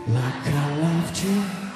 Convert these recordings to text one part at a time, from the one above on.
like I loved you.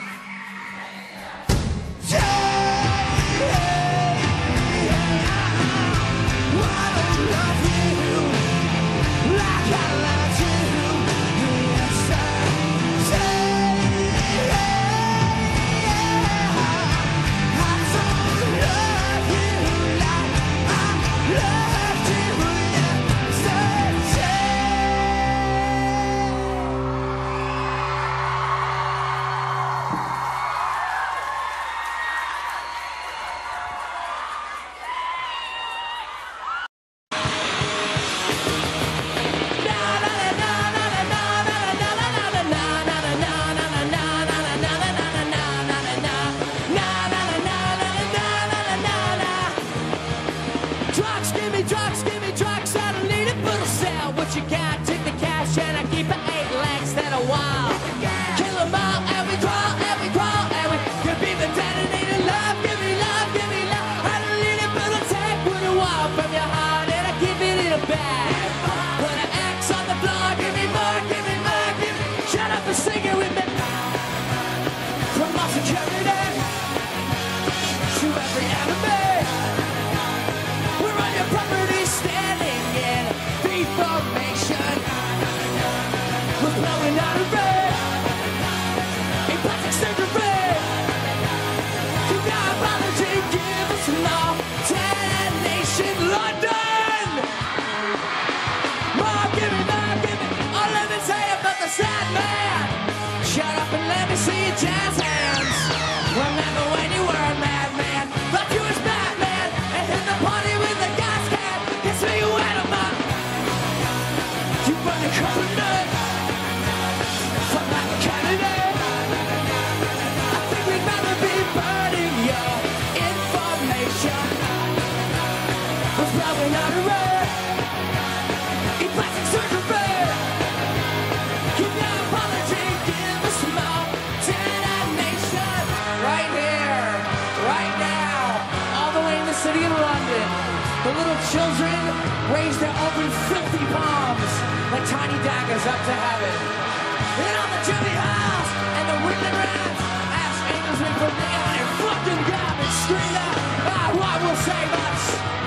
Children raise their open filthy palms like tiny daggers up to heaven. And on the chimney house and the wicked rats ask angels we put neon and fucking garbage scream out, what will save us?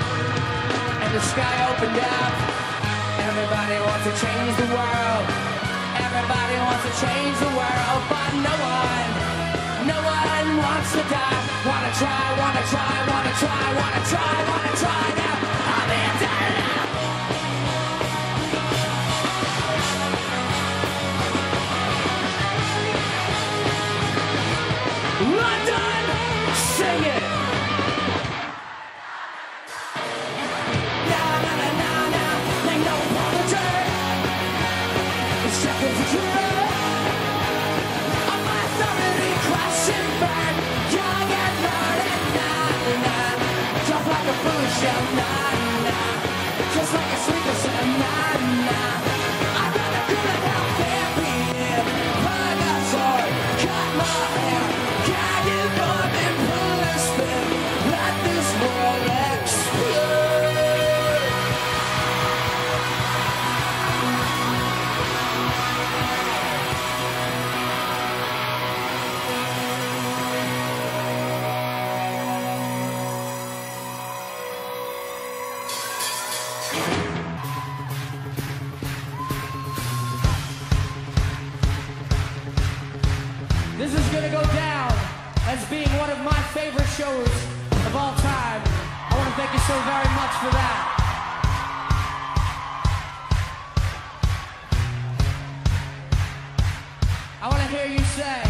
And the sky opened up. Everybody wants to change the world. Everybody wants to change the world, but no one wants to die. Wanna try, wanna try, wanna try, wanna try, wanna try now. I'm in now. London, sing it. Now, now, now, now, now, make no apology. It's second to true. On my authority, crash and burn. Young and learning, nah, nah. Drop like a foolish young, nah, nah. Just like a sleeper, nah, nah. I'd rather go to hell than be in purgatory. Cut my hair, gag it up and pull a spin. Let this world explode. This is gonna go down as being one of my favorite shows of all time. I want to thank you so very much for that. I want to hear you say.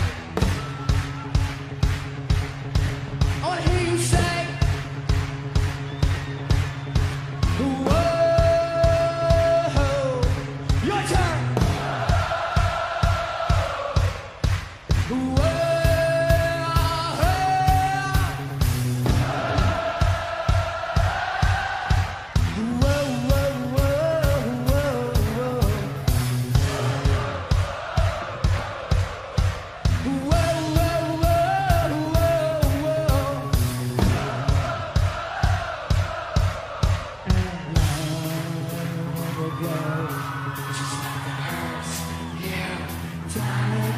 I want to hear you say. Whoa, your turn.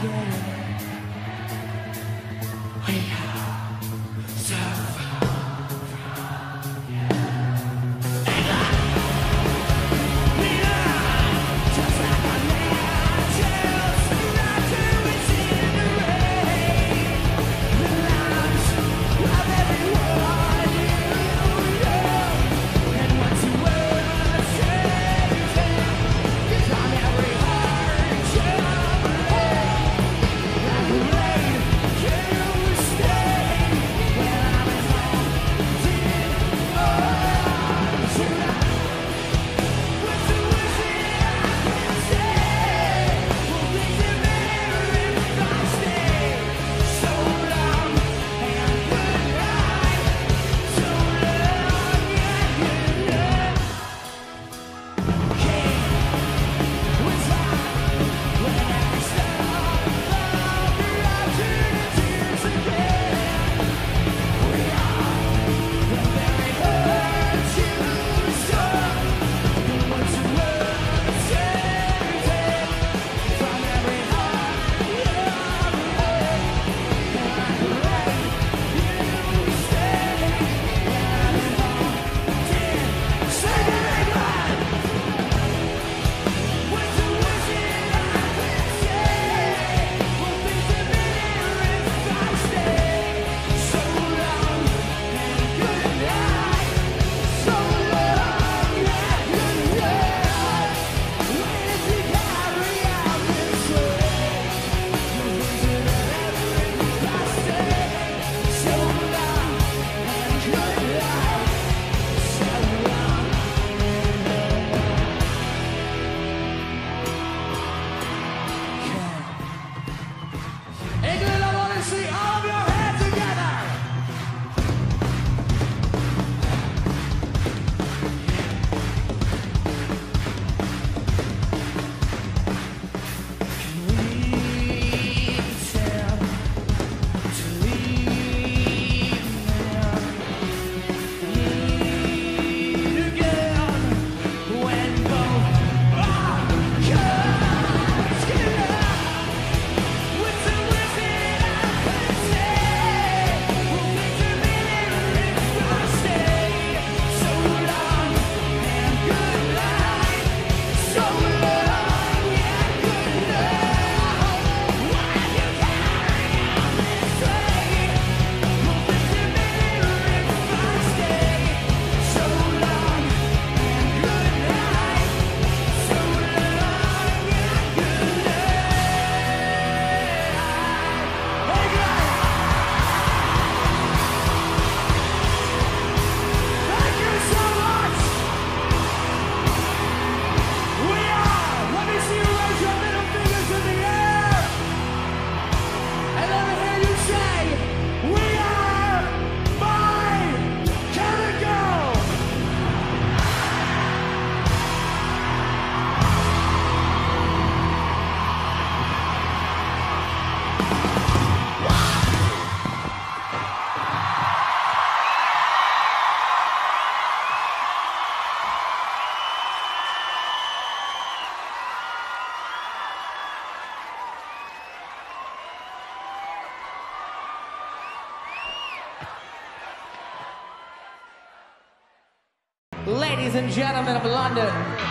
Ladies and gentlemen of London,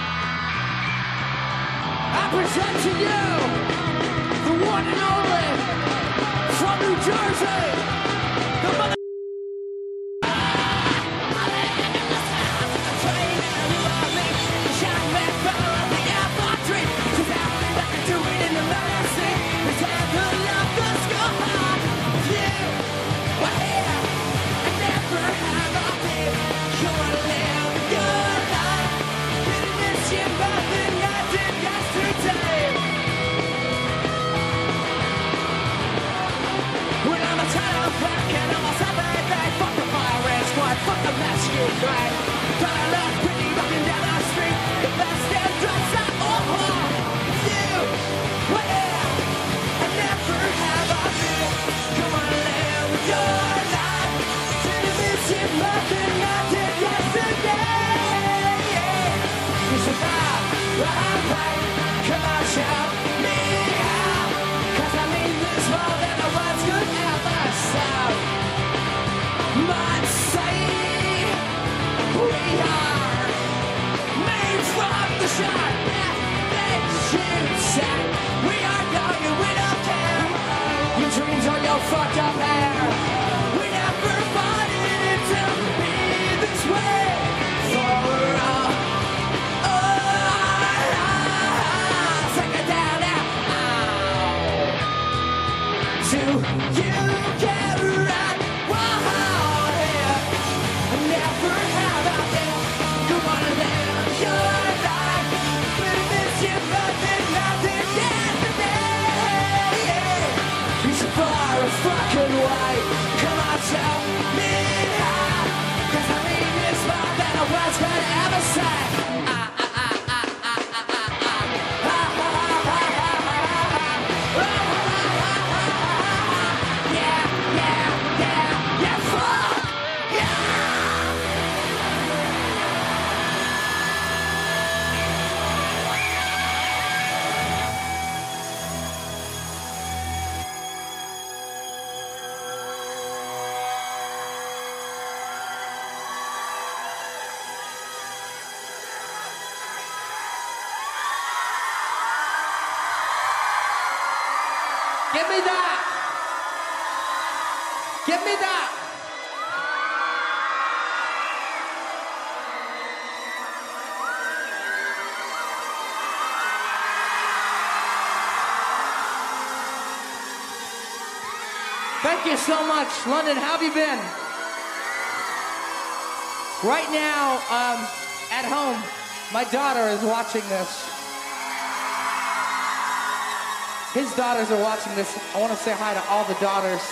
I present to you the one and only from New Jersey, the mother. Come on, shout me out, 'cause I Give me that. Give me that. Thank you so much. London, how have you been? Right now, at home, my daughter is watching this. His daughters are watching this. I want to say hi to all the daughters.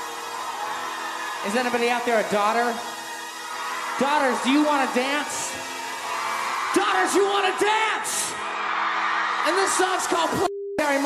Is anybody out there a daughter? Daughters, do you want to dance? Daughters, you want to dance? And this song's called Play Harry.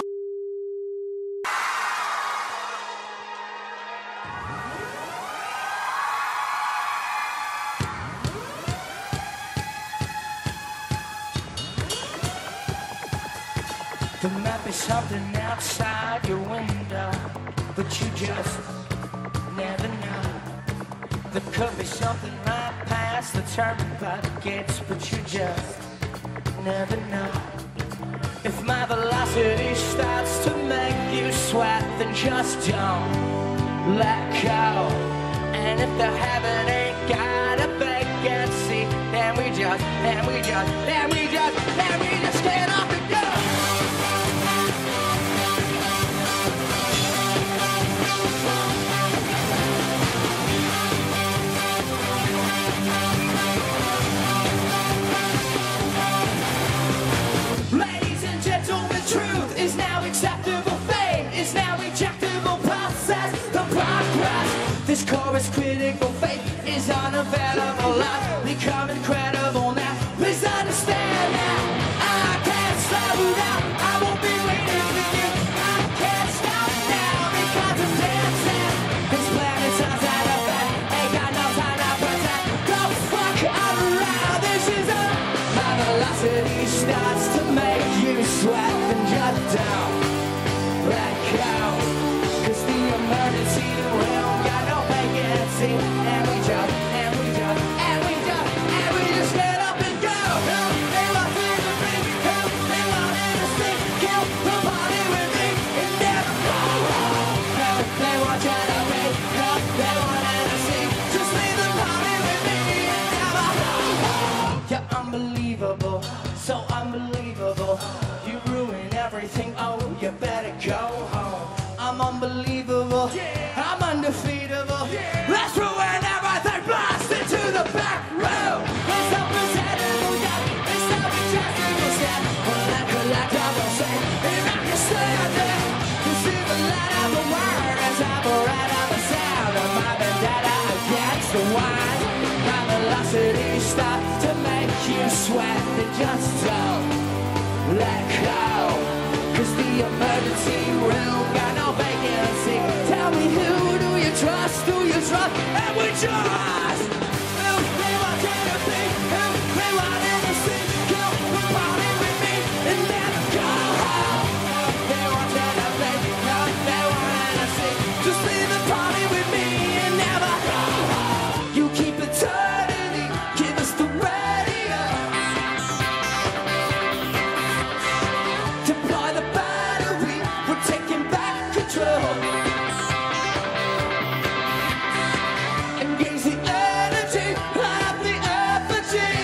There might be something outside your window, but you just never know. There could be something right past the turnpike gates, but you just never know. If my velocity starts to make you sweat, then just don't let go. And if the heaven ain't got a vacancy, then we just get up and go. Ladies and gentlemen, truth is now acceptable. Fame is now ejectable. Process the progress. This chorus critical faith is unavailable. I've become incredible now. Please understand that I can't slow down. I won't be waiting for you. I can't stop now because I'm dancing. This planet's outside of bed. Ain't got no time to pretend. Go fuck around. This is a my velocity starts to make you sweat, and just don't let go. Cause the emergency room got no vacancy. And we just get up and go. They want me to be, they wanted to see, kill the party with me and never go home. They want you to be, they wanted to see, just leave the party with me and never go home. You're unbelievable, so unbelievable. You ruin everything, oh, you better go home. I'm unbelievable, I'm undefeatable. Let's ruin everything, blast into the back row. It's so presentable, yeah, it's so rejectable, yeah. Well, I collect all the same, and I can stand it. You see the light of the word as I read on the sound of my vendetta against the wine. My velocity starts to make you sweat, and just don't let go. Cause the emergency room got no vacancy. Tell me, who do you trust? Do you trust? And we just who they wanted to be, who they wanted to see. Kill the party with me and never go home. They wanted to be, no, they wanted to see. Just leave the party with me and never go home. You keep eternity, give us the radio. Deploy the battery, we're taking back control. Engage the energy of the effigy.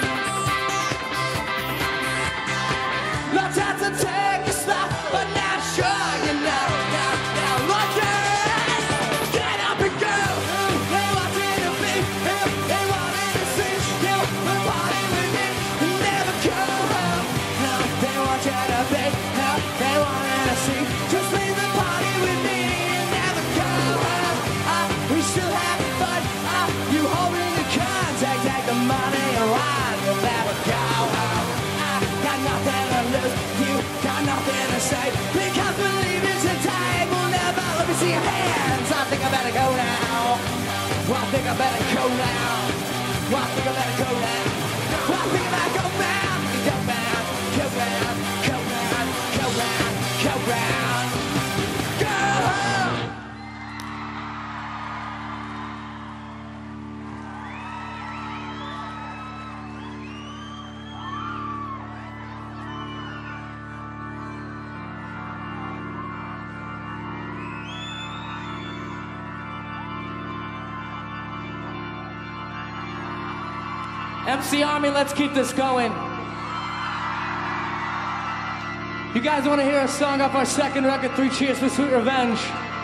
No time to take a stop, but now sure you know. Now look at, get up and go. They wanted to be, they wanted to see. You the party with me, never go home. No, they want you to be, no, they wanted to see. Just leave the party with me and never go home. We still having fun. You holding the contact, take the money and run. You'll never go home. I got nothing to lose. You got nothing to say. Because believing today will never. Let me see your hands. I think I better go now. I think I better go now. I think I better go now. I think I better go round. Go round, go round, go round, go round, go round. Go home. MC Army, let's keep this going. You guys want to hear a song off our second record, Three Cheers for Sweet Revenge?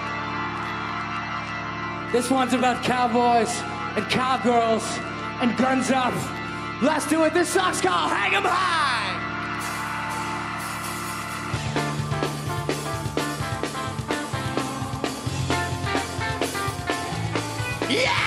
This one's about cowboys and cowgirls and guns up. Let's do it. This song's called Hang 'em High. Yeah!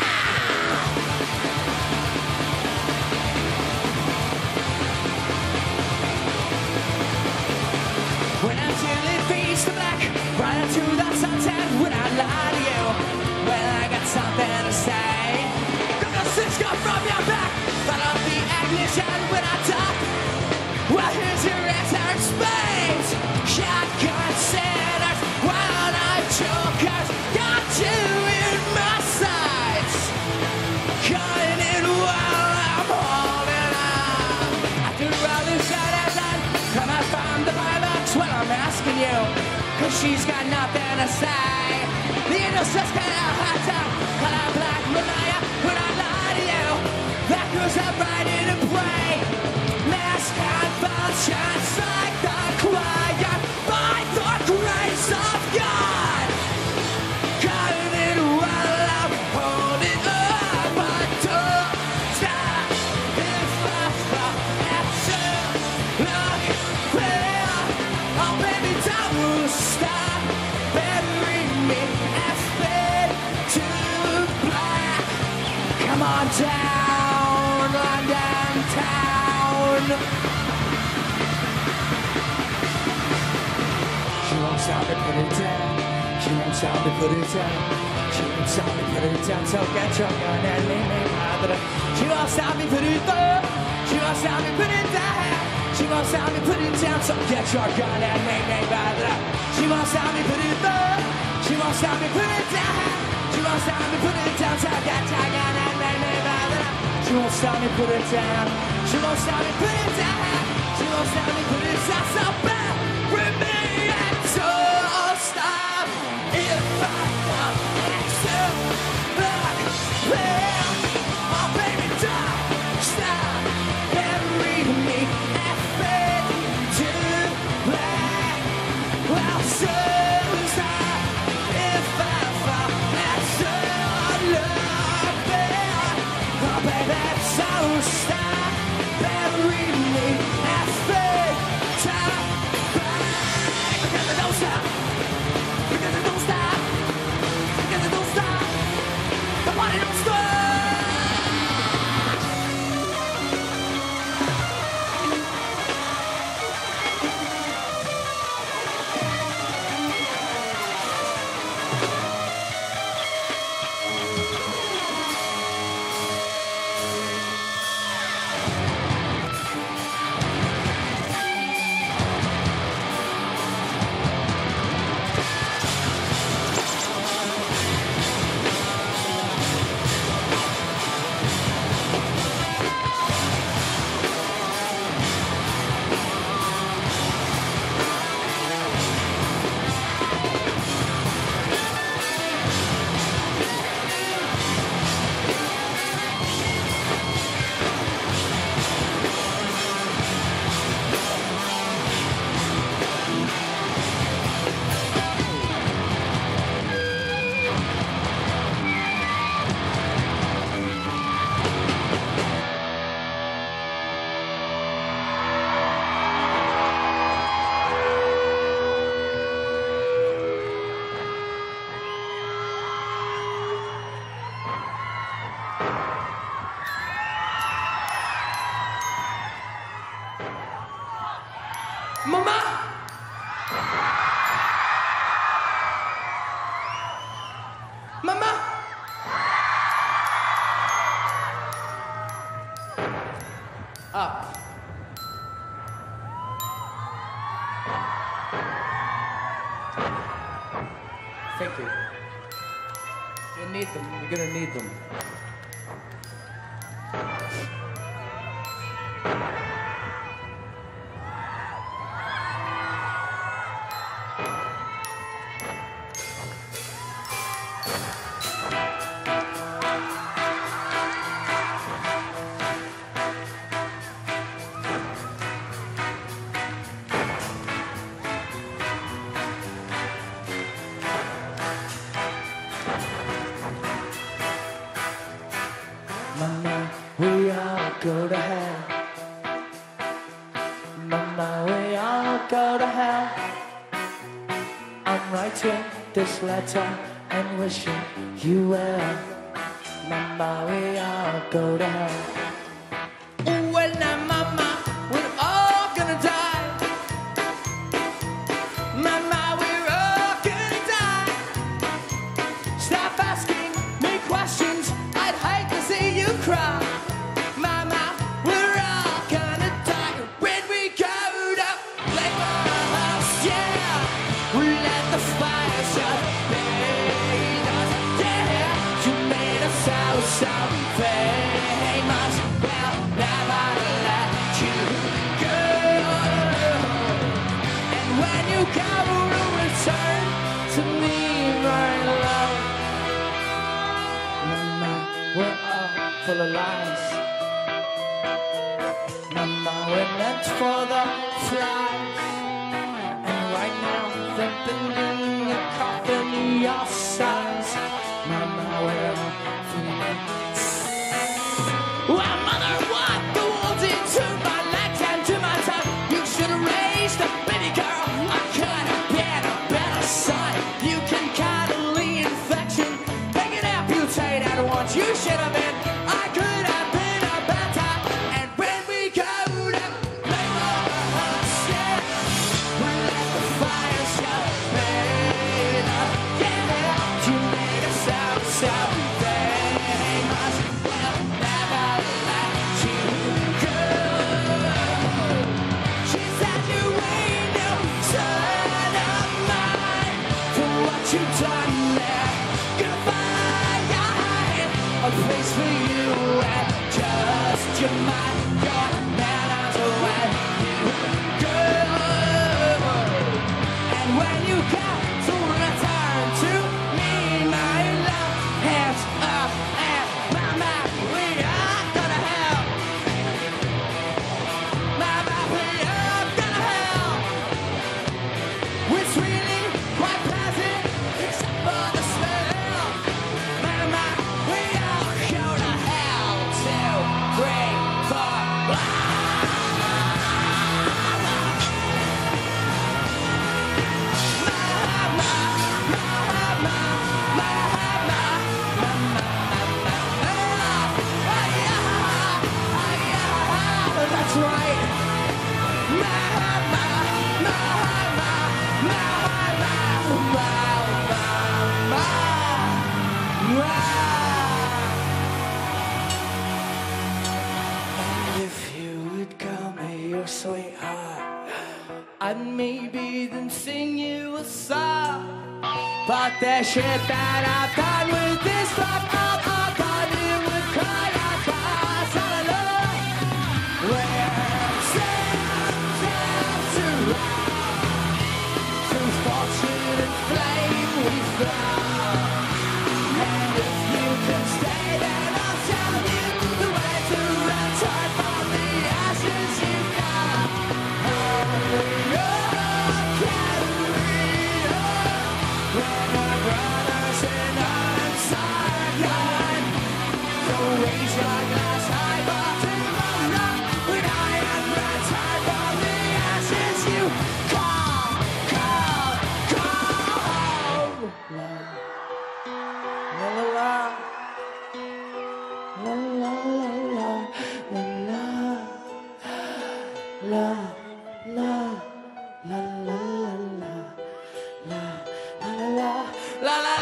When I chilly face the black, right into the sunset, when I lie to you, when I got something to say. Got the six gun from your back, but on the ignition when I talk. Well, here's your answer in spades. Shotgun sinners, wild-eyed jokers, got you in my sights. Cutting it while I'm holding on. After all this headline, come out from the Bible. Well, I'm asking you, cause she's got nothing to say. The angel's just kinda hot top, color black Malaya. When I lie to you, that goes up right in and pray. Mask and vultures like the choir, by the grace of God. Cutting it while I'm holding on, but don't stop if I fall at you. Look there. Oh baby, don't stop, bury me and fade to black. Come on down, London town. She won't stop me, put it down. She won't stop me, put it down. She won't stop me, put it down. So get your gun and leave me mother. She won't stop me, put it down. She won't stop me, put it down. She won't stop me, put it down, so get your gun and make me bother. She won't stop me, put it down. She won't stop me, put it down. She won't stop me, put it down, so get your gun and make me bother. She won't stop me, put it down. She won't stop me, put it down. She won't stop me, put it down, so bad with me and don't stop. If I come into black, oh baby, don't stop. Bury me. Well, Susan, if I fall, that's all love there. Oh, baby, don't stop, bury me and fade to black. Because I don't stop, because I don't stop, because I don't stop, the party don't stop. Mama! Mama! Up. Thank you. You need them. You're gonna need them. go to hell. I'm writing this letter and wishing you well. Mama, we all go to hell. Well, now, Mama, we're all gonna die. Mama, we're all gonna die. Stop asking me questions. I'd hate to see you cry. Mama, we're all gonna die when we go to Labor House. Yeah, we'll let the fire shut bathe us. Yeah, you made us so famous. Well, never let you go. And when you go to return to me, my love, Mama, we're all full of lies. Mama, we're meant for the flies. And right now they're building a coffin your size. Mama, we're all full of lies. Well, Mother, what? The walls into my legs and to my tongue. You should have raised a baby girl. I could have been a better son. You can cuddle the infection. They can amputate at once. You should have been. I could have been a better. And when we go to Labor House, yeah, we let the fire show. Yeah, you made us so famous. We'll never let you go. She said you ain't no son of mine for what you've done there. Gonna find a place for you and just your mind. Your manners are when you go. And when you come to return to me, my love, hands up and Mama, we are gonna help. Mama, we are gonna help. It's really quite pleasant, except for the smell. Mama, we all go to hell. 2, 3, 4. That's right. And if you would call me your sweetheart, I'd maybe then sing you a song. But the shit that I've done with this love, all done it would cry across all alone. Where to fortune and flame we fly. And if you can stay, then I'll tell you the way to return from the ashes you got. When our brothers in arms are gone, so raise your glass high for tomorrow. When I am returned from the ashes you call. La la la, la la la la la la la la. La la la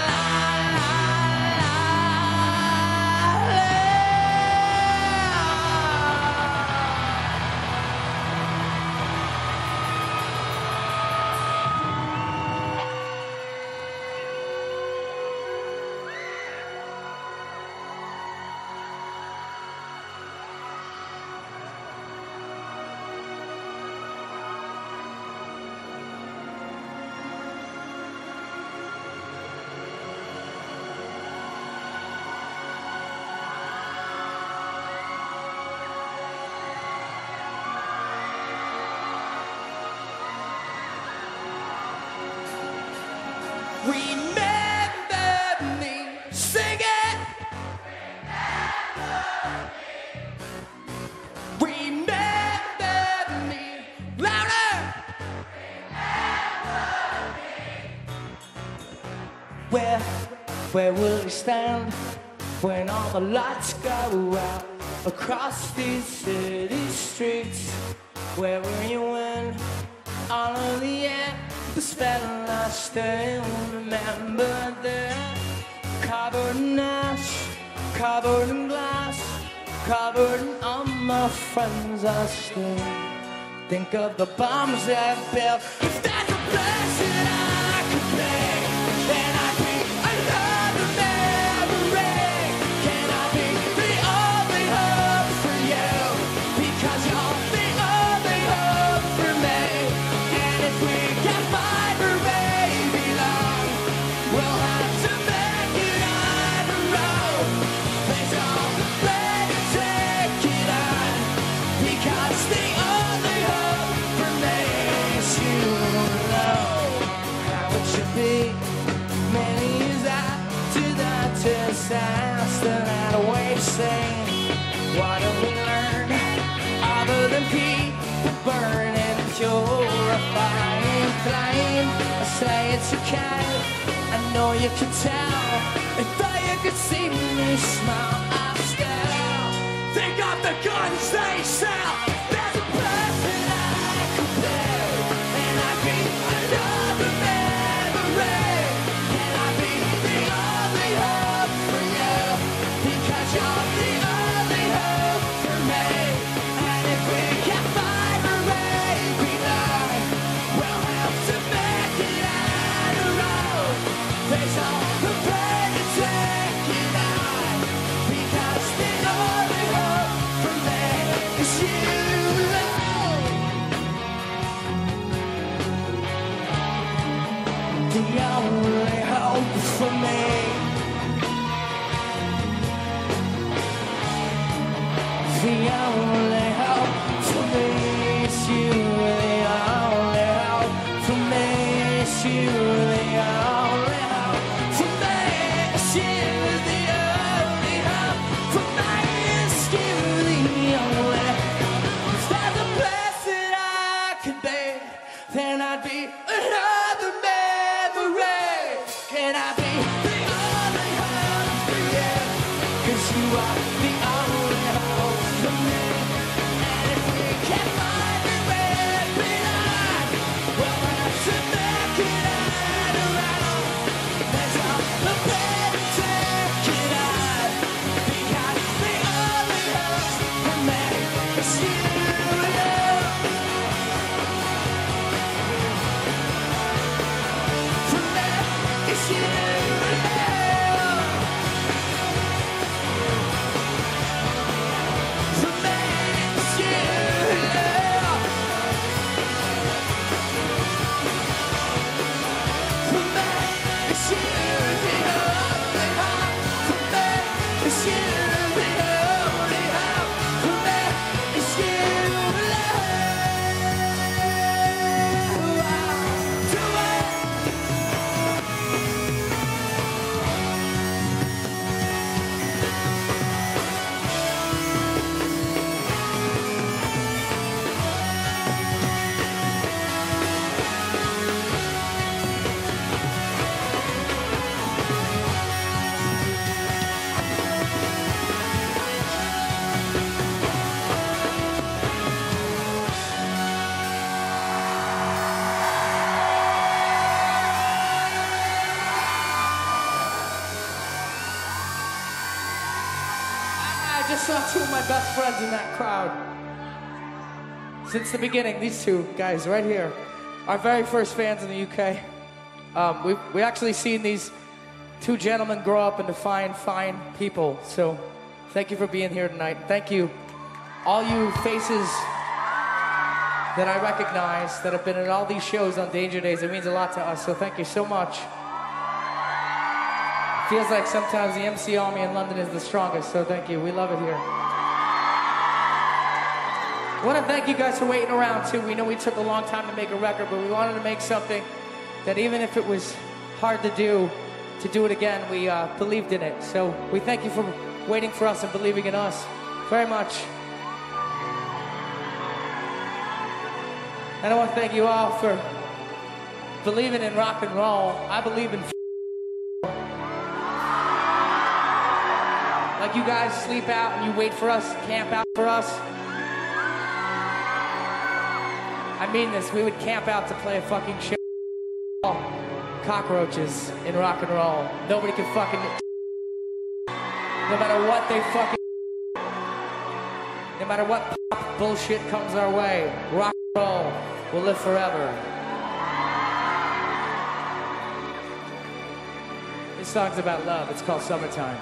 remember me, sing it. Remember me, louder. Where, where will you stand when all the lights go out across these city streets? Where were you when all of the embers fell? I still remember them, covered in ash, covered in glass, covered in all my friends. I still think of the bombs that built. If there's a place that I could be, then I'd be another memory. Can I be the only hope for you? Because you're the only hope for me. And if we can't find where we belong, we'll have to make it on the road. There's all the way to take it on. Because the only hope for me is you alone. How it should be many years after that disaster that we've seen. What have we learned other than people burning, purifying flame? I say it's okay, I know you can tell. If you could see me smile, I still think of the guns they sell. There's a place that I could live, and I'd be another memory. Can I be the only hope for you? Because you're the only hope for me. And if we can't find where we belong, we'll have to make it on the road. There's all the pain to take it on. Because the only hope for me is you alone. The only hope for me. The only hope for me is you. The only hope for me is you. The only hope for me is you. The only hope for me is you. The only. If there's a place that I could be, then I'd be another memory. Can I be the only hope for you? 'Cause you are the only hope for me. And if we can't find where we belong, we'll have to make it on our own. There's all the way to take it on. Because the only hope for me is you alone. For me, it's you alone. For me, it's you alone. For me, it's you the only hope. For me, it's you the only hope. For me, it's you alone. Do it. I just saw two of my best friends in that crowd. Since the beginning, these two guys right here, our very first fans in the UK. We actually seen these two gentlemen grow up into fine people. So thank you for being here tonight. Thank you, all you faces that I recognize that have been at all these shows on Danger Days. It means a lot to us, so thank you so much. Feels like sometimes the MC Army in London is the strongest, so thank you. We love it here. I want to thank you guys for waiting around, too. We know we took a long time to make a record, but we wanted to make something that even if it was hard to do it again, we believed in it. So we thank you for waiting for us and believing in us very much. And I want to thank you all for believing in rock and roll. I believe in Like you guys sleep out and you wait for us, camp out for us. I mean this, we would camp out to play a fucking show. Cockroaches in rock and roll. Nobody can fucking... No matter what they fucking... No matter what pop bullshit comes our way, rock and roll will live forever. This song's about love. It's called Summertime.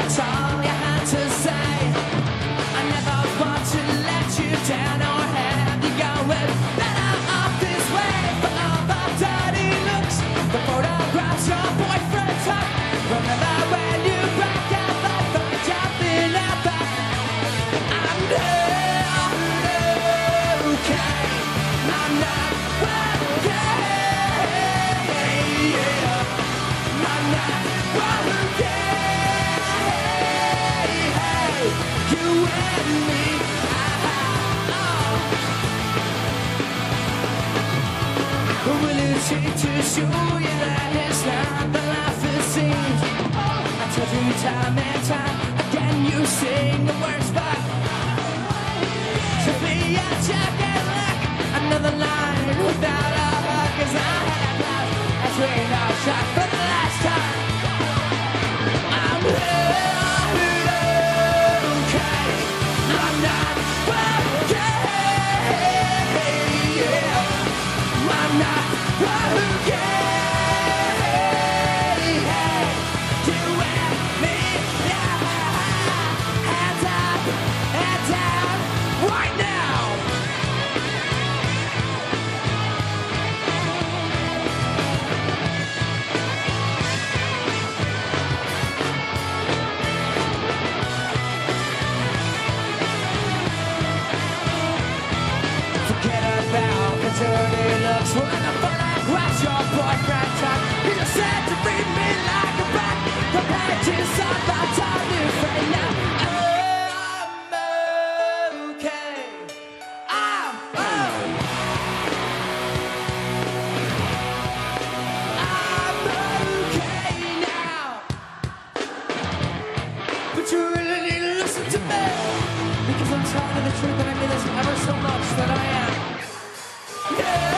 that's all you had to say. I never want to let you down or have you going better off this way. For all the dirty looks, the photographs your boyfriend took. Remember when you broke out like the jumping at the I'm not okay. I'm not okay. I'm not okay. You and me. Willing to show you that it's not the life it seems. I told you time and time again, you sing the words, but to be a jack and look another line without a hug, 'cause I had a blood as we got shot for the last time. I'm okay. I'm not okay. I'm not okay. You and me, yeah. Hands up and down right now. Forget about the dirty looks when the photographs your boyfriend took. You just said to treat me like a brat. The pages of the time you frame now. I'm okay. I'm okay now. But you really need to listen to me, because I'm telling you the truth and I mean this ever so much that I am. Yeah,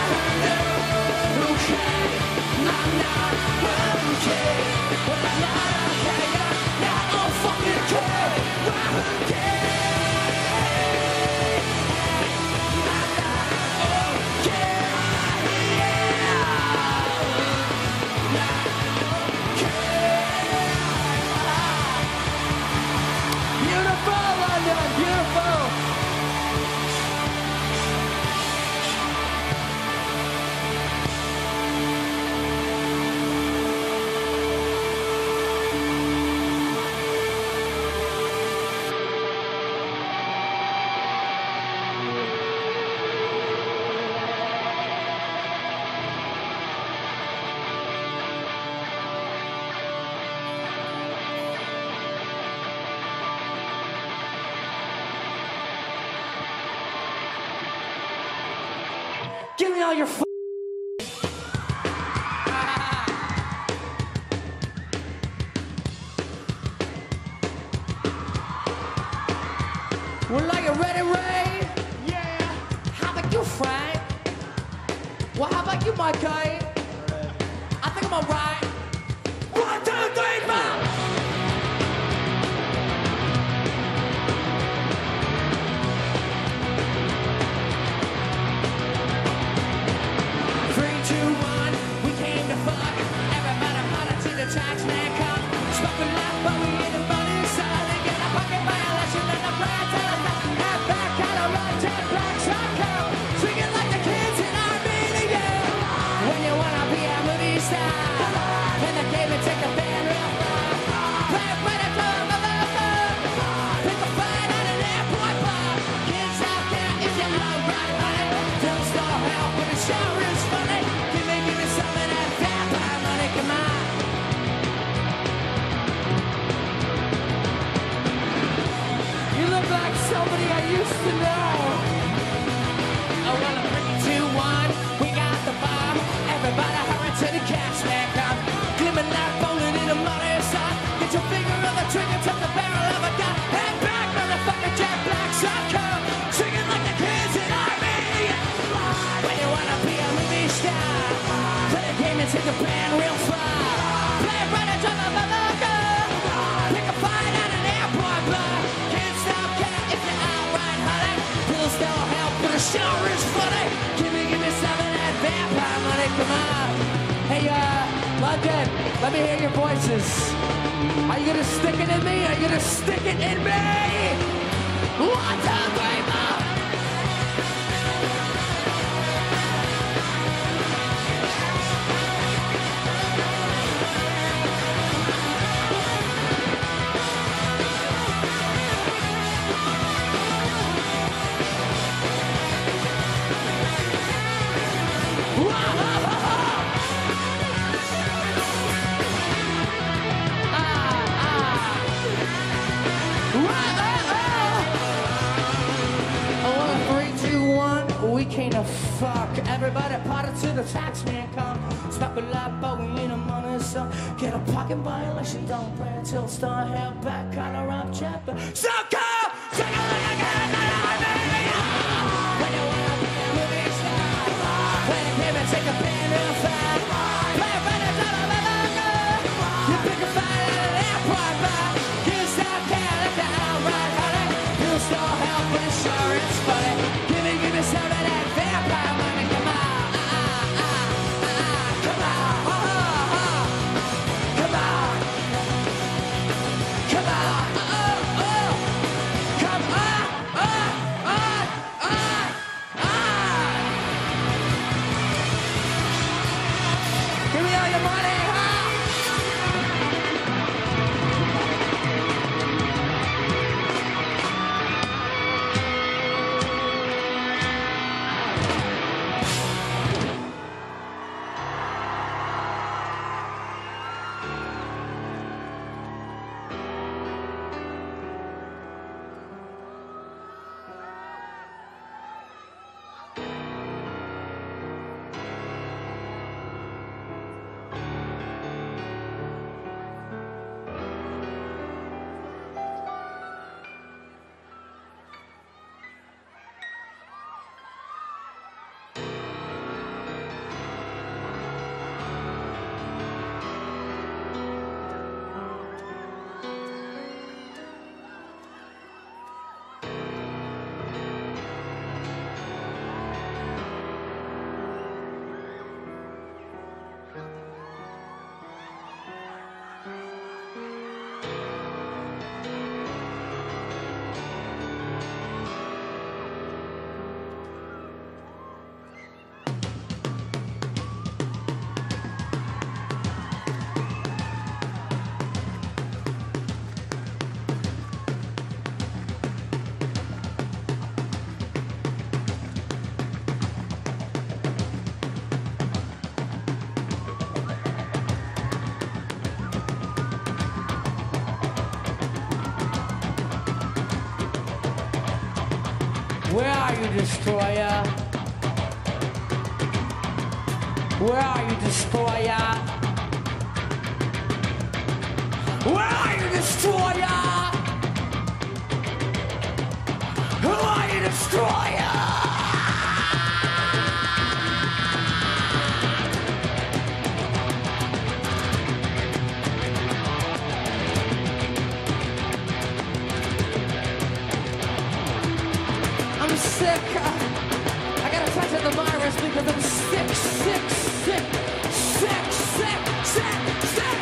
okay. I'm not okay. Well, I'm not okay. I'm not fucking okay. I'm okay. I'm not okay. Beautiful, London, beautiful. Give me all your Well, are you ready, Ray? Yeah. How about you, Frank? Well, how about you, Mikey? I think I'm alright. 1, 2, 3, 4. Tax man come, smoking loud, but we in the money side. They get a pocket violation and a brand telephone. Half back, Colorado, jet black, psycho. Swinging like the kids in Armenia. When you wanna be a movie star, in the game and take the band real far. Play it right at the motherfucker. Pick a fight at an airport bar. Kids out there, if you love right, honey. Don't start help, but it sure is funny. Give me some of that vampire money, come on. You look like somebody I used to know. I wanna bring you to one. We got the bomb. Everybody hurry to the cash man come. Gleaming like bowling in the money sun. Get your finger on the trigger, touch the barrel of a gun. Head back, motherfucker, jet black psycho. Singing like the kids in Armenia. When you wanna be a movie star, play the game and take the band real far. Play it right at the motherfucker. Pick a fight at an airport bar. Can't stop, cat, if you're out right, honey. Pills don't help, but it sure is funny. Give me some of that vampire money, come on. Hey, London, let me hear your voices. Are you gonna stick it in me? Are you gonna stick it in me? 1, 2, 3, 4. We came to fuck. Everybody party to the tax man come. Smoke a lot, but we need a money, so get a parking violation. Don't pay until start held back. Collar up, chapter. So go! Take a look again, when you wanna be a movie star. When you came and take a pen and a fan. Play a friend and tell them you pick a fight at an airport bar. You stop care like the outright honey. You still help, but it's sure it's funny. Give me some of that vampire money, come on, come on, come on, come on, give me all your money, Where are you, destroyer? Where are you, destroyer? Where are you, destroyer? Who are you, destroyer? I'm sick. I gotta touch on the virus because I'm sick, sick, sick, sick, sick, sick, sick.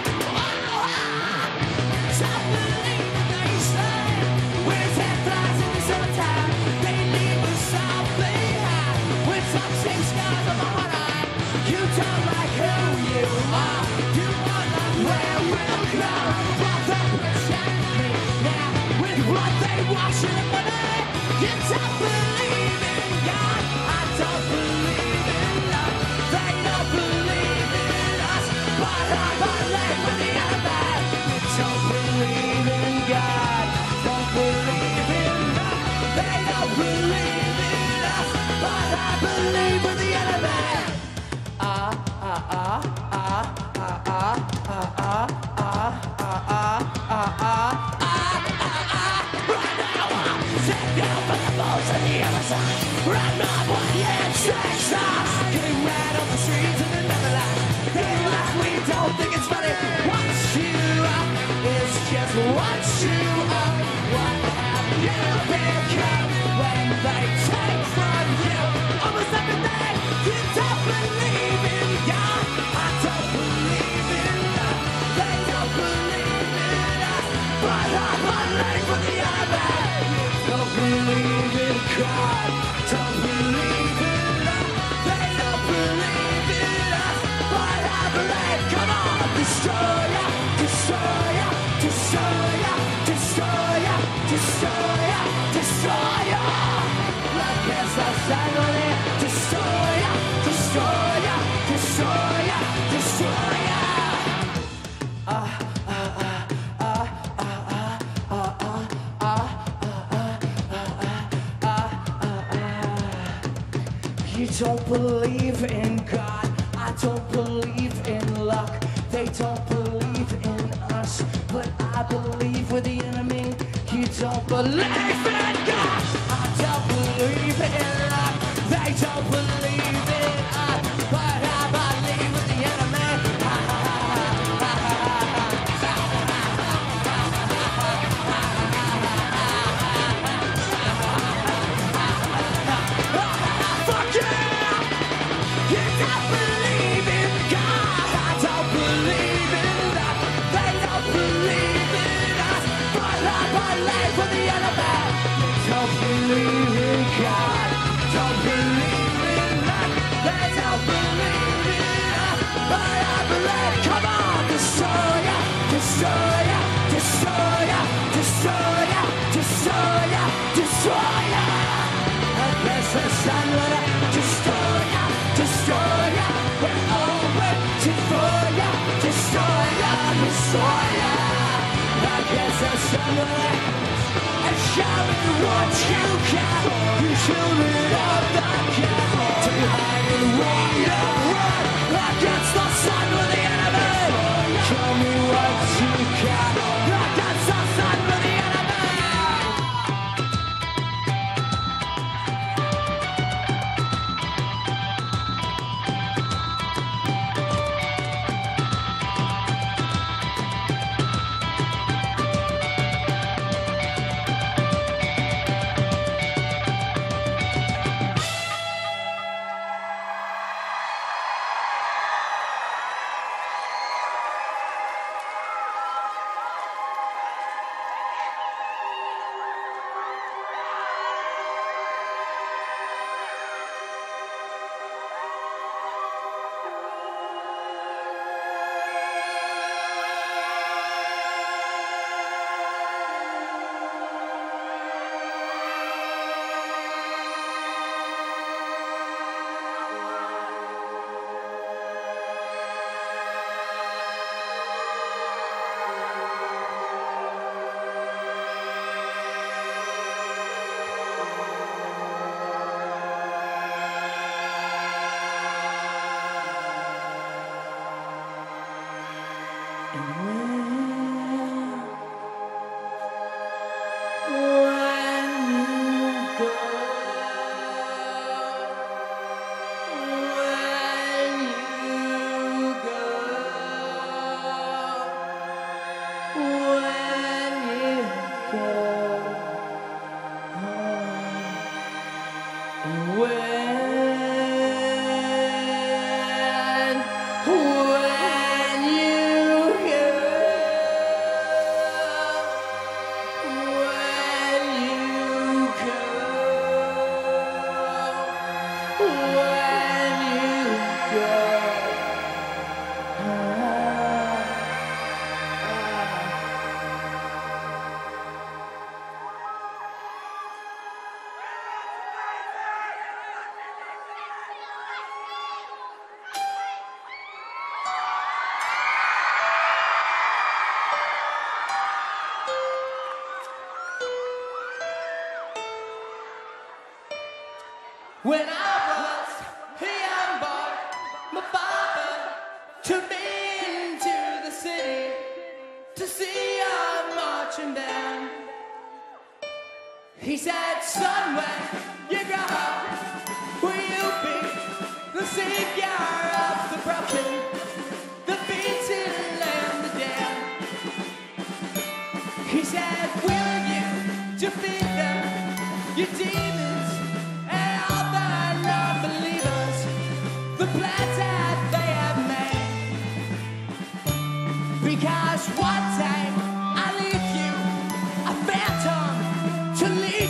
Stop believing they say we're 10 flies in the summertime. They leave us all behind with some sick scars on my heart. You don't like who you are. You want where we'll go. But they're pushing me now with what they wash in the money. You don't believe in God, I don't believe in love. They don't believe in us, but I believe with the other man. You don't believe in God, don't believe in love. They don't believe in us, but I believe with the other man. Right now, what the insects are getting mad on the streets of the Netherlands. They laugh, we don't think it's funny. Once you up, it's just once you up. What have you become when they take from you almost everything? You don't believe in God, I don't believe in love. They don't believe in I believe in the enemy. Don't believe in God. Don't believe in love. They don't believe in us, but I believe. Come on, destroyer, destroyer, destroyer, destroyer, destroyer, destroyer. Like it's a family, destroyer, destroyer, destroyer, destroyer. You don't believe in God, I don't believe in luck. They don't believe in us, but I believe we're the enemy. You don't believe in God, I don't believe in luck. They don't believe in us, but I believe we're the enemy. Fuck yeah! You don't believe in God, I don't believe in that. They don't believe in us, but I believe we're the enemy. Don't believe in God, don't believe in that. They don't believe in us, but I believe. Come on, destroyer, destroyer, destroyer, destroyer, destroyer, destroyer. Against the sun, destroyer, destroyer. We're all waiting for ya, destroyer, destroyer. Against the sun, and show me what you can. You children of the cat, to hide and wait and run against the sun with the enemy. Show me what you can against the sun with the enemy. When I was a young boy, my father took me into the city to see a marching band. He said, son, when you grow up, will you be the savior of the broken, the beaten and the dead? He said, will you defeat them, your demons? Because one day I leave you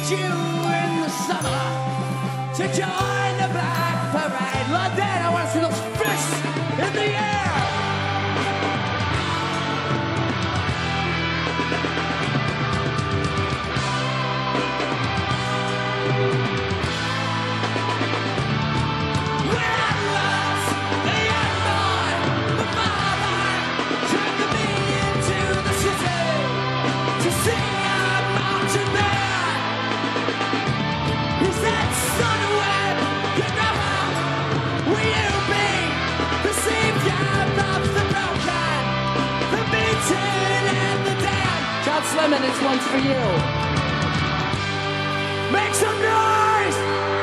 you in the summer to join the Black Parade. London, I want to see those fists in the air. Lemon, this one's for you. Make some noise!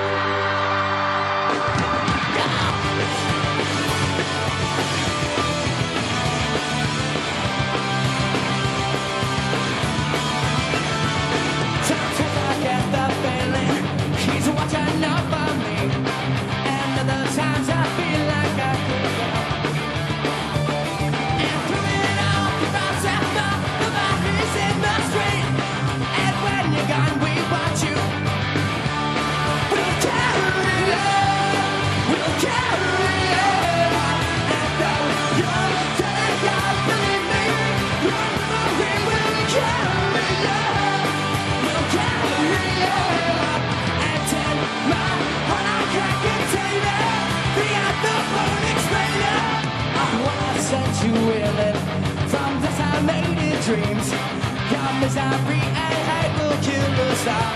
Time to forget the feeling. He's watching out for me. And other times I feel like I could go. And through it all, the bounce after the bodies in the street. And when you're gone, we watch you. We'll carry on. We'll carry on. And though you're dead, God, believe me, your memory will carry on. We'll carry on. And in my heart, I can't contain it. The anthem won't explain it. I wanna send you in from this I made in dreams. Your misery and hate will kill us all.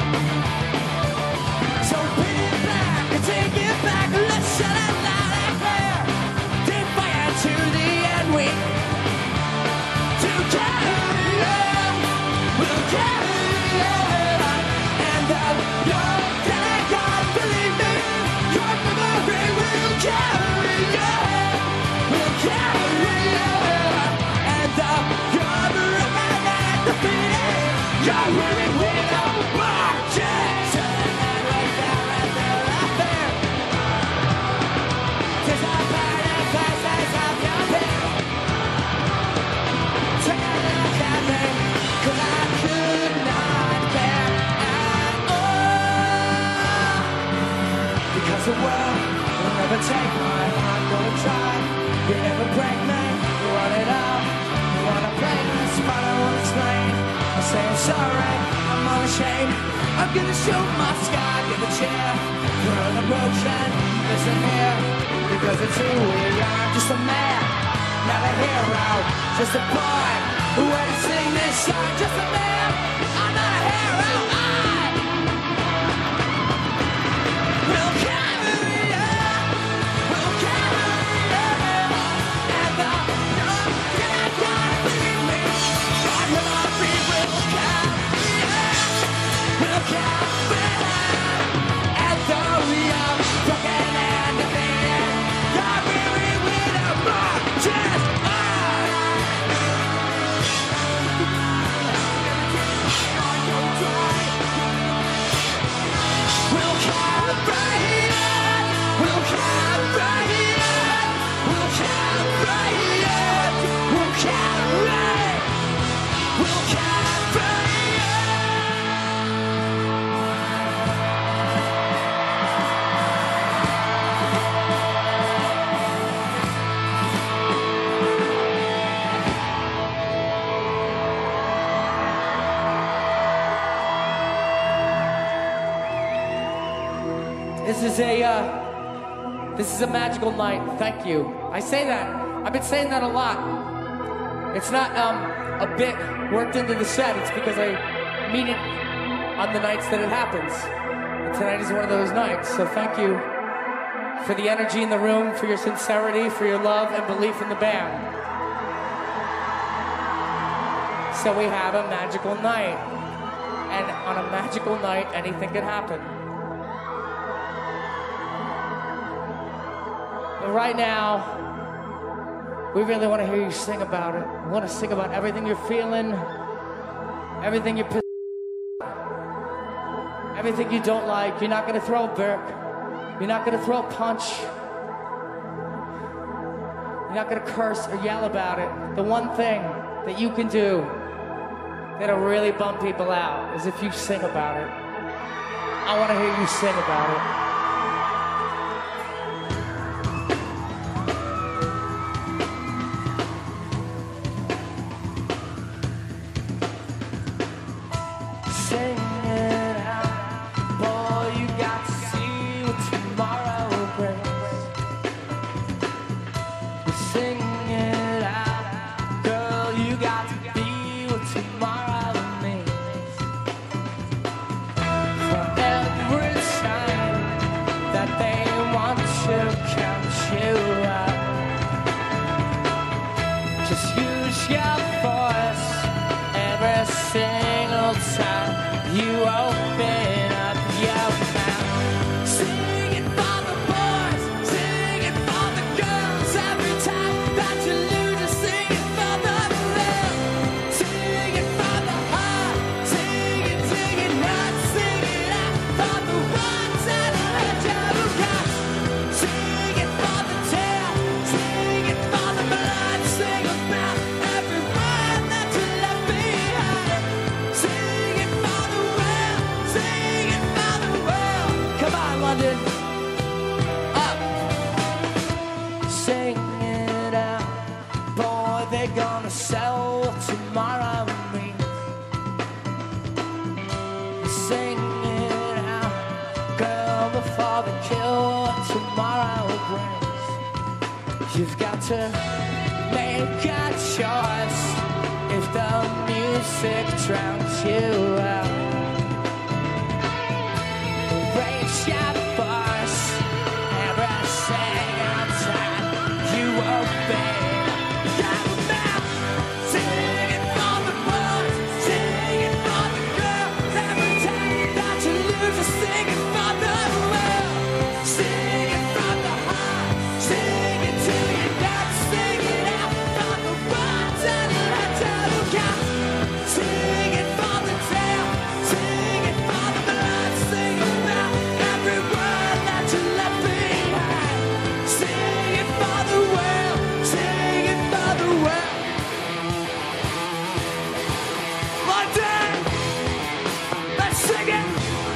So put it back and take it back. Let's shut it loud and clear. Defiant to the end, we to carry on. We'll carry on. And though you're dead, God, believe me, your memory will carry on. We'll carry on. And though you're broken and defeated, you're winning with a marches. Turn that right there and they're out there. 'Tis a burning faces of your pain. Take a look at me, 'cause I could not care at all. Because the world will never take my heart, gonna try. You never break me, you want it all. You wanna play this, but I won't explain. I say I'm sorry, I'm unashamed. I'm gonna show my sky, give a cheer. We're on the motion, listen here. Because it's who we are, just a man, not a hero. Just a boy who had to sing this song. Just a man, I'm not a hero. I will carry on. We'll carry on. And though you're dead, God, believe me, your memory will carry on. We'll carry on. And though we are broken and defeated, you're weary with a marches on. We'll carry on. We'll carry on. We'll carry on. We'll carry. We'll carry This is a magical night. Thank you. I say that. I've been saying that a lot. It's not a bit worked into the set. It's because I mean it on the nights that it happens. And tonight is one of those nights. So thank you for the energy in the room, for your sincerity, for your love and belief in the band. So we have a magical night. And on a magical night, anything can happen. But right now, we really want to hear you sing about it. We want to sing about everything you're feeling, everything you're pissed, everything you don't like. You're not going to throw a brick. You're not going to throw a punch. You're not going to curse or yell about it. The one thing that you can do that'll really bum people out is if you sing about it. I want to hear you sing about it. Just use your voice every single time you open up your mouth. Sing it for the boys, sing it for the girls. Every time that you lose, just sing it for the love. Sing it for the heart, sing it not, sing it out for the ones that hurt you. Sing it for the tail, sing it for the blood, sing about everyone that you left behind. Sing it for the world, sing it for the world. Come on, London, up. Sing it out, boy, they're gonna sell what tomorrow means. Sing it out, girl, before they kill what tomorrow brings. You've got to make a choice if the music drowns you out. Raise your voice every single time you open your mouth. Sing it for the boys, sing it for the girls. Every time that you lose, just sing it for the world. Sing it from the heart, sing it till you're not, sing it out for the ones that let you go. Sing it for the tail, sing it for the blood, sing about everyone that you left behind. Sing it for the world, sing it for the world. London, let's sing it.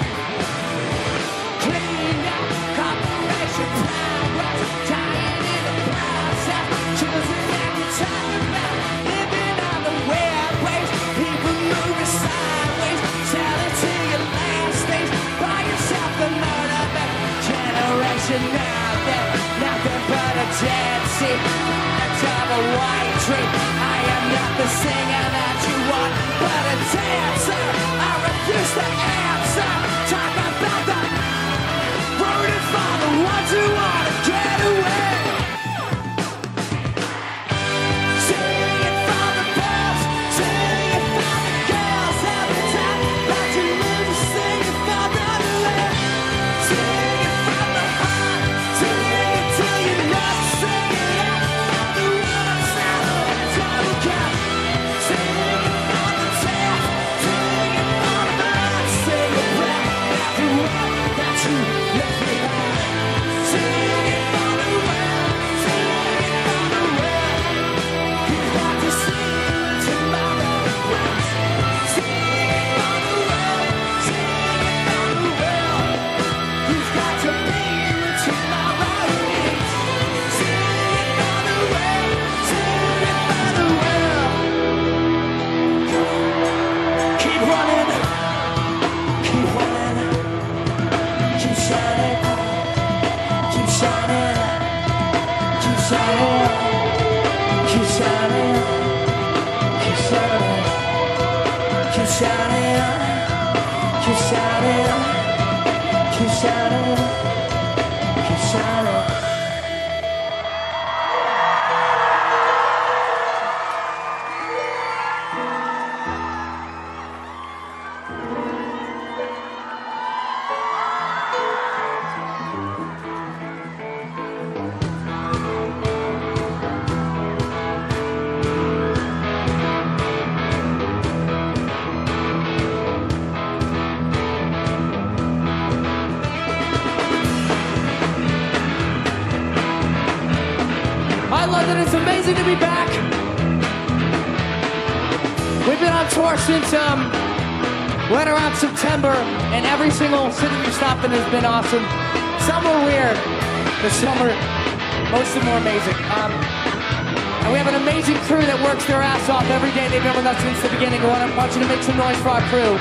Clean up corporation powers, dying in the process, choosing every time about living on the web ways. People moving sideways, selling to your last days. Buy yourself the motivate generation now. There's nothing but a dead sea, a double white tree. I am not the singer that you want, but a dancer. I refuse to answer. Talk about the rooting for the ones who want to get away. Sing it for the boys, sing it for the girls. Every time that you lose, sing it for the love. Sing it from the heart, sing it till you're not, sing it out for the ones that let you go. Sing it for the tail, sing it for the blood, sing about everyone that you left behind. Sing it for the world, sing it for the world. You've got to sing tomorrow brings. Sing it for the world, sing it for the world. You've got to be what tomorrow needs. Sing it for the world, sing it for the world. Keep running, keep running, keep shining, keep shining, keep shining, keep shining, keep shining, keep shining, keep shining, keep shining, keep shining. Hi, London, it's amazing to be back. We've been on tour since Went around September, and every single city we stopped in has been awesome. Some were weird, but some were, most of them were amazing. And we have an amazing crew that works their ass off every day. They've been with us since the beginning. I want you to make some noise for our crew.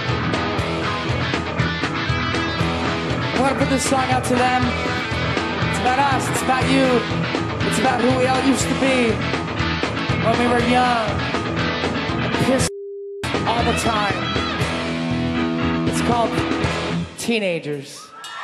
I want to put this song out to them. It's about us, it's about you. It's about who we all used to be when we were young and pissed all the time. It's called Teenagers.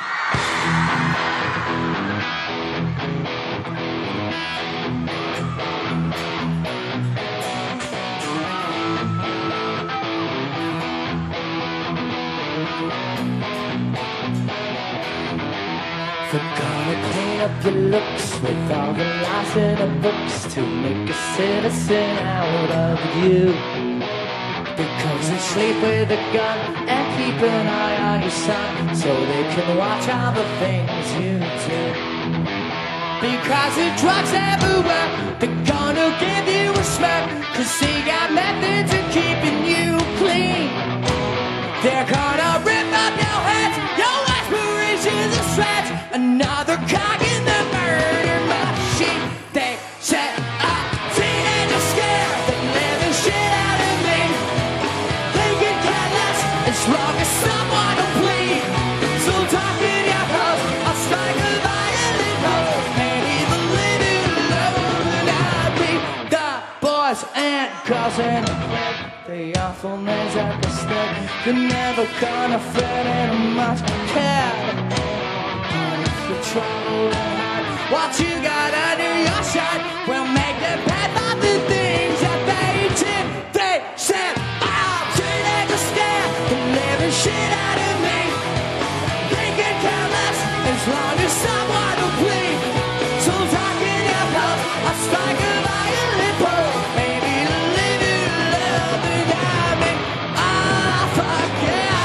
They're gonna clean up your looks with all the lies in the books to make a citizen out of you. Because they sleep with a gun and keep an eye on your son so they can watch all the things you do. Because the drugs everywhere, they're gonna give you a smack, cause they got methods of keeping you clean. They're gonna rip up your heads, your aspirations are stretched. Another cog in the murder machine. They set up teenagers scared, they live the shit out of me. They can care less as long as someone will plead. So talk in your house, I'll strike a violent pose. Maybe the living love will not be the boys and girls in the awfulness at the stake. They're never gonna fit in much care. Trouble and hide what you got under your shirt will make them pay for the things that they did. They said, I'll teenagers scared, the living shit out of me. They can care less as long as someone will plead. So talk in your house, I'll strike a violent pose. Maybe the living love without me. Ah, fuck yeah.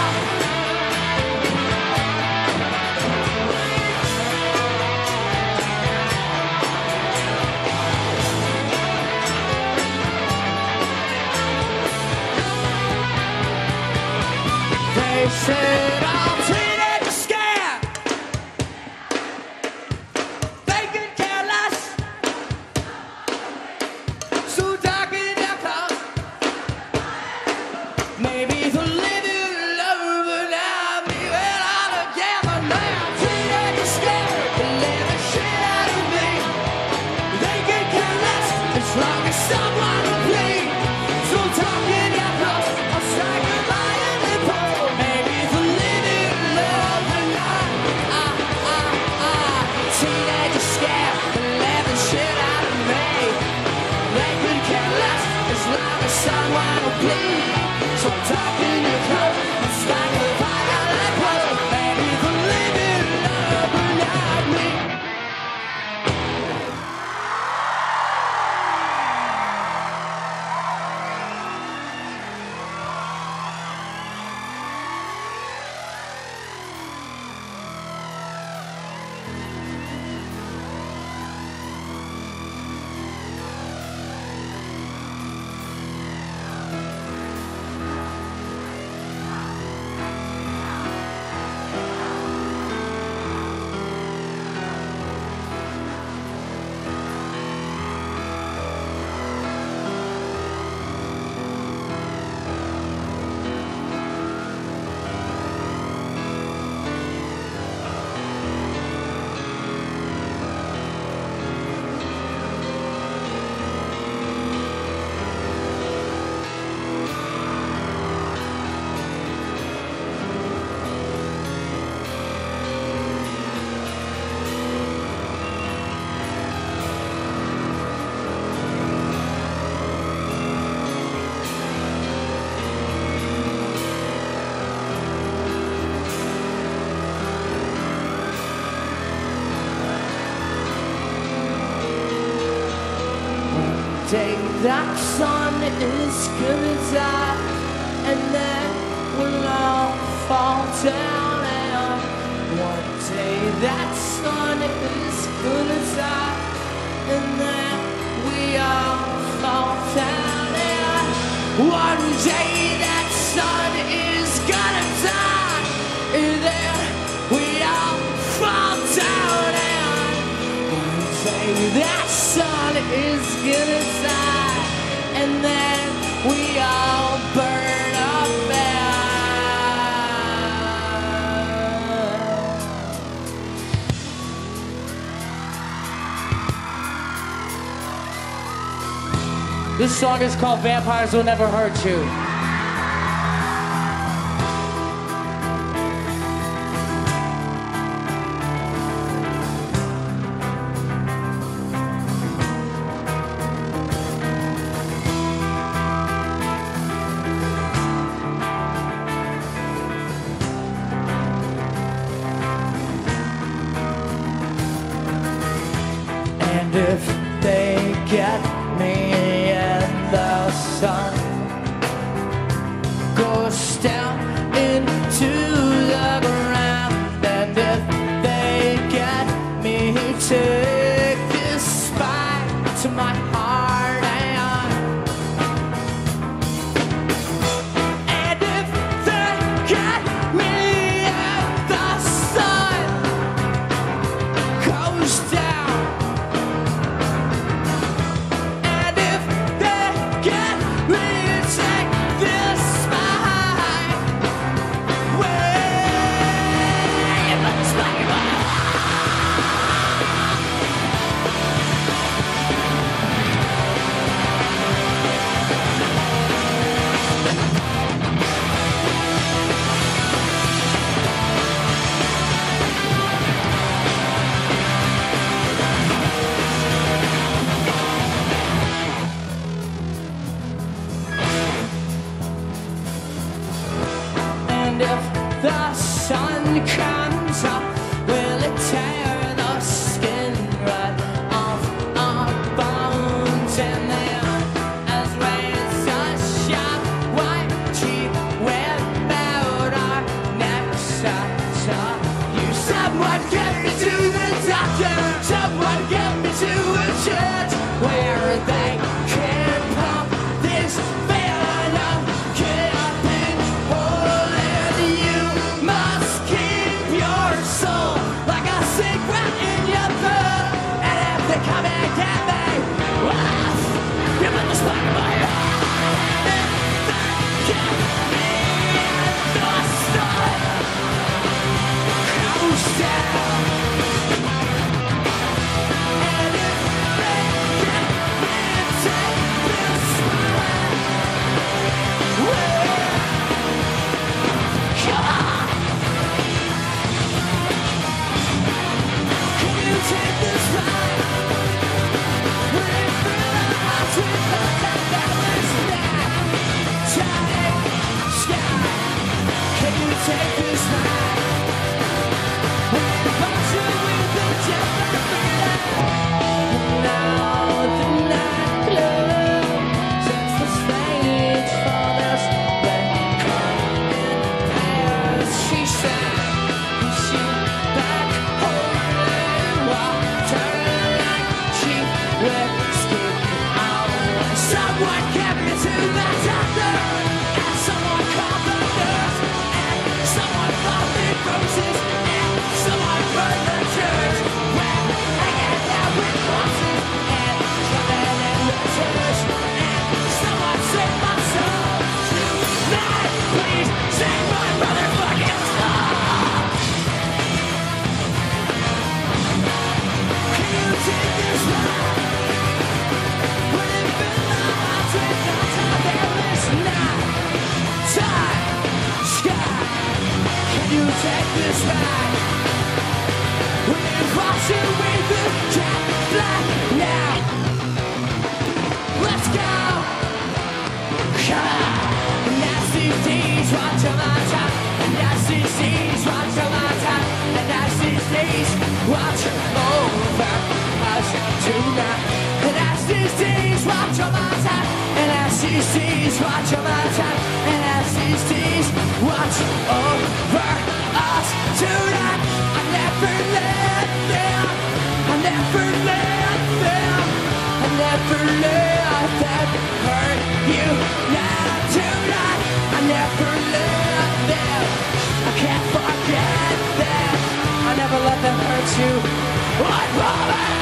They said, all teenagers scared. They could care less. So dark in their clothes. Maybe the living love without me. Well, all together now. Teenagers scared. They live the shit out of me. They could care less as long as someone will plead. So dark in their clothes. I'll strike a violent pose. Teenagers scared, they live the shit out of me. They could care less as long as someone will bleed. So talk in your clothes, it's like a violent pose. Maybe the living love will not me. Day that sun is gonna die, and then we'll all fall down. And one day that sun is gonna die, and then we all fall down. And one day that sun is gonna then we all fall down and say that sun is good inside, and then we all burn up there. This song is called Vampires Will Never Hurt You. And if they get me and the sun goes down into the ground, and if they get me, take this spine to my heart and if they get me and the sun goes down, and if they get me, take this spine way, but spine. And if the sun comes up, will it tear the skin right off our bones? And then as razor sharp white teeth will melt our necks out. You someone get me to the doctor, someone get me to a church where they can pump this venom, keeping whole. You must keep your soul like a secret in your blood. And if they come and get me, you better spike my head. If they get me and the sun goes down, and if they get me, take this spine. Come on! Can you take this ride? Running through the house with the endless night. Shining sky. Can you take this ride? We're marching with the jet black freedom. Now the nightclub sets the stage for this red carpet in Paris. She said, she back home and walked her like she whiskey out. Someone get me to the doctor, and someone called the nurse, and someone bought me roses, and someone burned the church. When I get out with crosses and jumping in the church, and someone save my soul tonight, please save my motherfucking soul. Can you take this ride? Running through the house with the top endless night, time, sky. Can you take this ride? We're marching with the jet black now. Let's go. Come on. And as these days run to my time, and as these days run to my time, and as these days watch over us tonight. And as these days watch over my time, and as these days watch over my time, and as these days watch over us tonight. I never let them, I never let them, I never let them hurt you. Not tonight. I never let them. I can't forget. you one moment.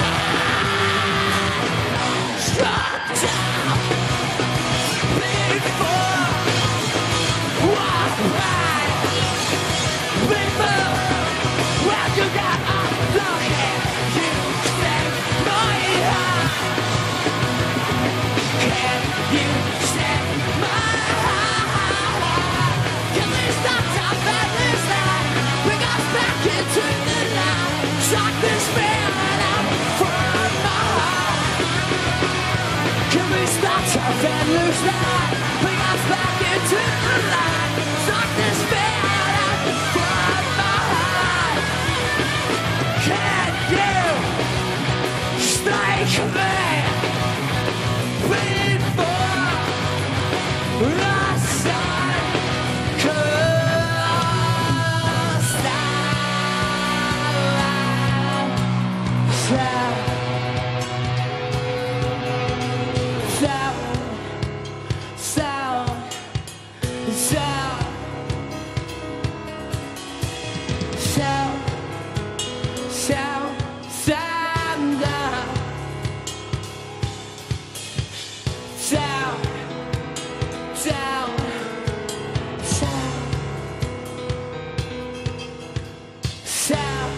Struck down before what right before well you got up looking you set my heart. Can you set my heart? Can we stop that this night? Bring us back into the light. Shock this feeling out from my heart. Can we stop that this night? Bring us back into the light. Shock this feeling out from my heart. Can you stay me? Before the sun comes down, sound, sound, sound, sound, sound, sound, down. Sound, sound, sound, sound,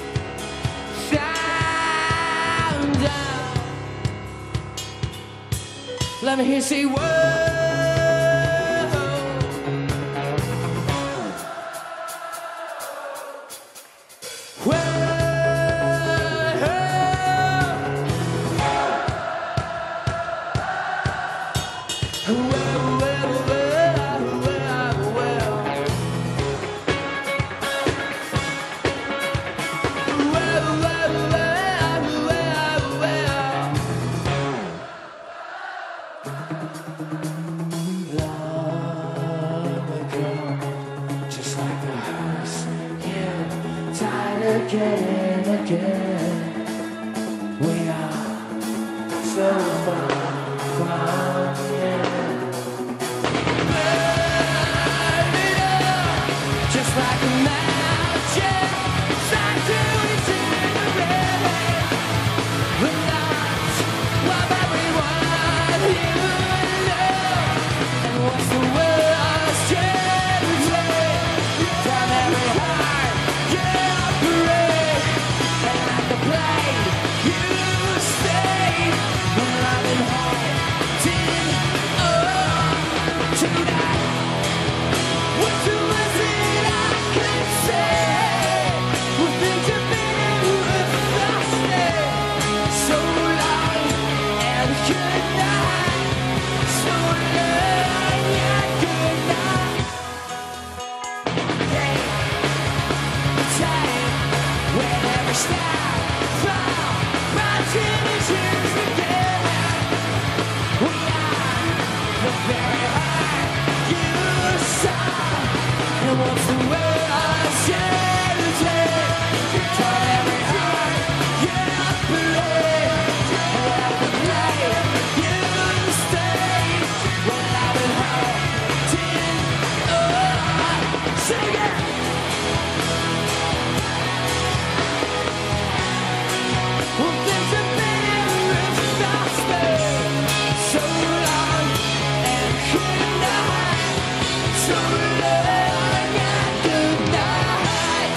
sound, down. Let me hear you say whoa. Just like a horse, you tied again, again. We are so far from here. Burn it up, just like a mountain, side to incinerate. The lives of everyone you know. And what's the worst charity? From every heart you break. And like the blade you stay. When I've been haunting tonight. What is it I can say? Well, things have been exhausted. So long and good night. So long and good night. Time when every star fall rising is yours again. We are the very heart you saw. And what's the world said to take? Turn every heart you break. And like the blade you stay. When I've been haunting, sing it. Well, things have been exhausted. So long and good night. So long and good night.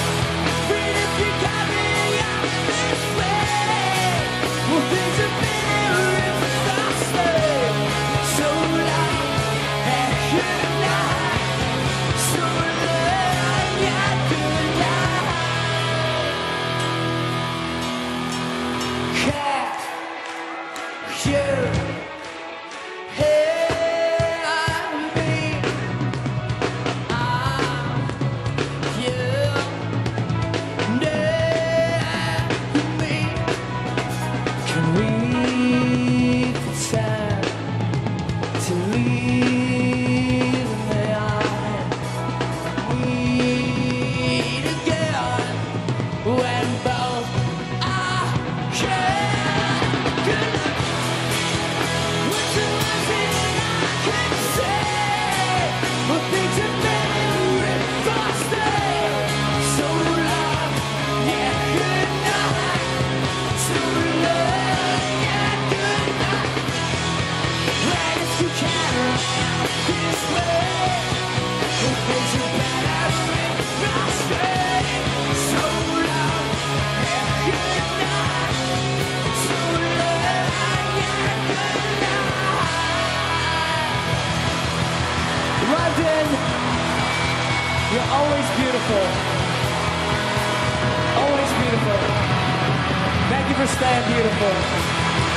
You're always beautiful. Always beautiful. Thank you for staying beautiful.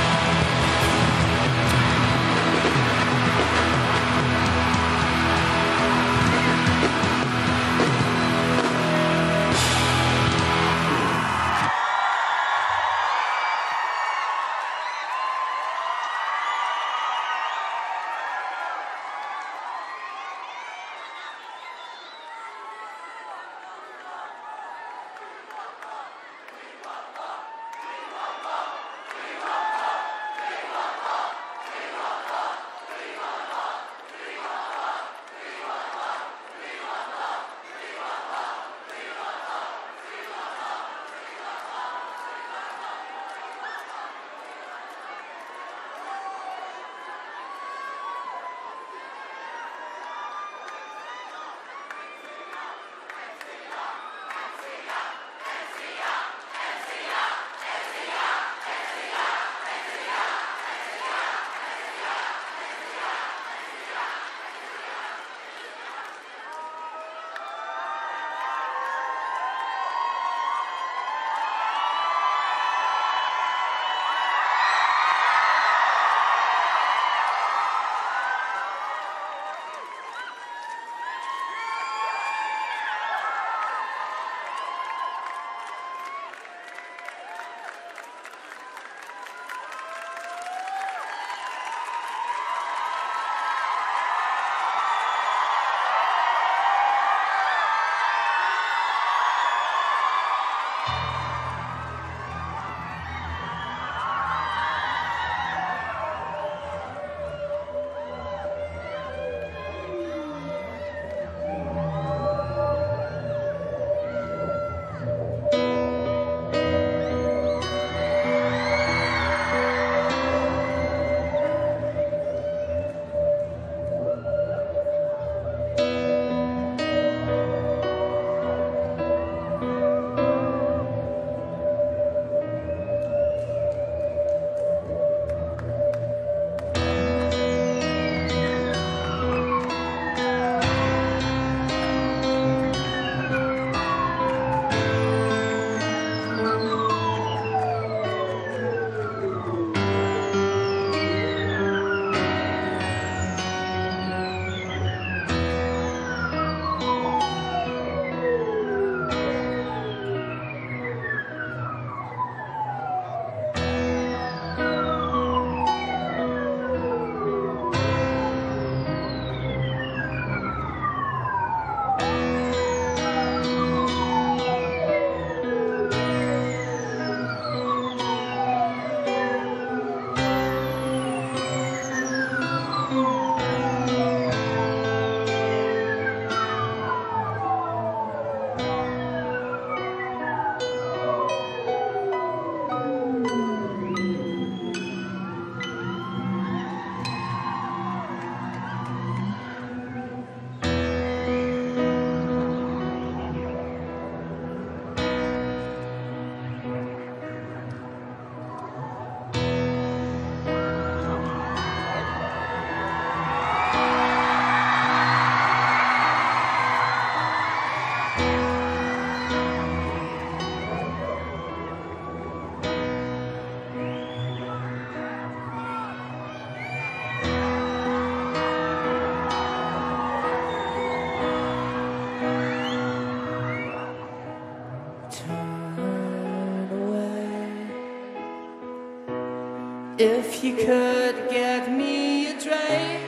If you could get me a drink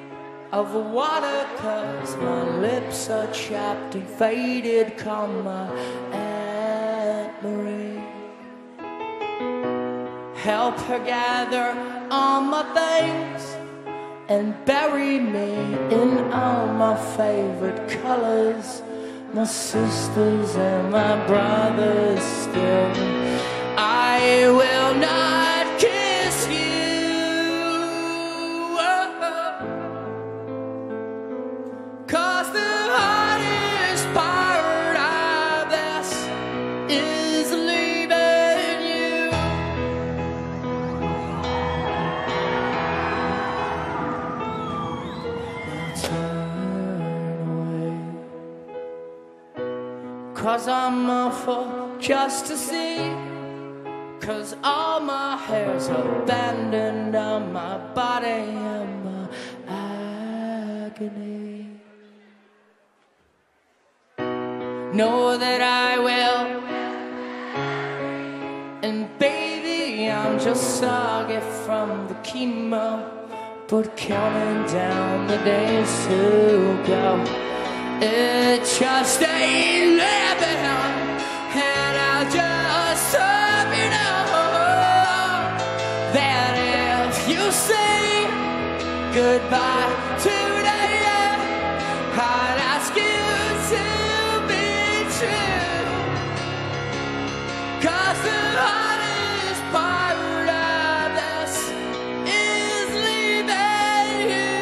of water, 'cause my lips are chapped and faded, come my Aunt Marie. Help her gather all my things and bury me in all my favorite colors, my sisters and my brothers still. I will not kiss you, 'cause the hardest part of this is leaving you. I'll turn away. 'cause I'm awful just to see. 'Cause all my hair's abandoned on my body and my agony. Know that I will, and baby, I'm just soggy from the chemo, but counting down the days to go. It just ain't living, and I'll just hope you know that if you say goodbye today, I'd ask you to be true. 'Cause the hardest part of this is leaving you.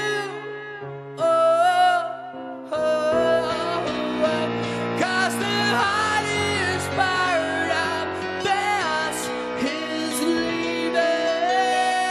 Oh, oh, oh. 'Cause the hardest part of this is leaving.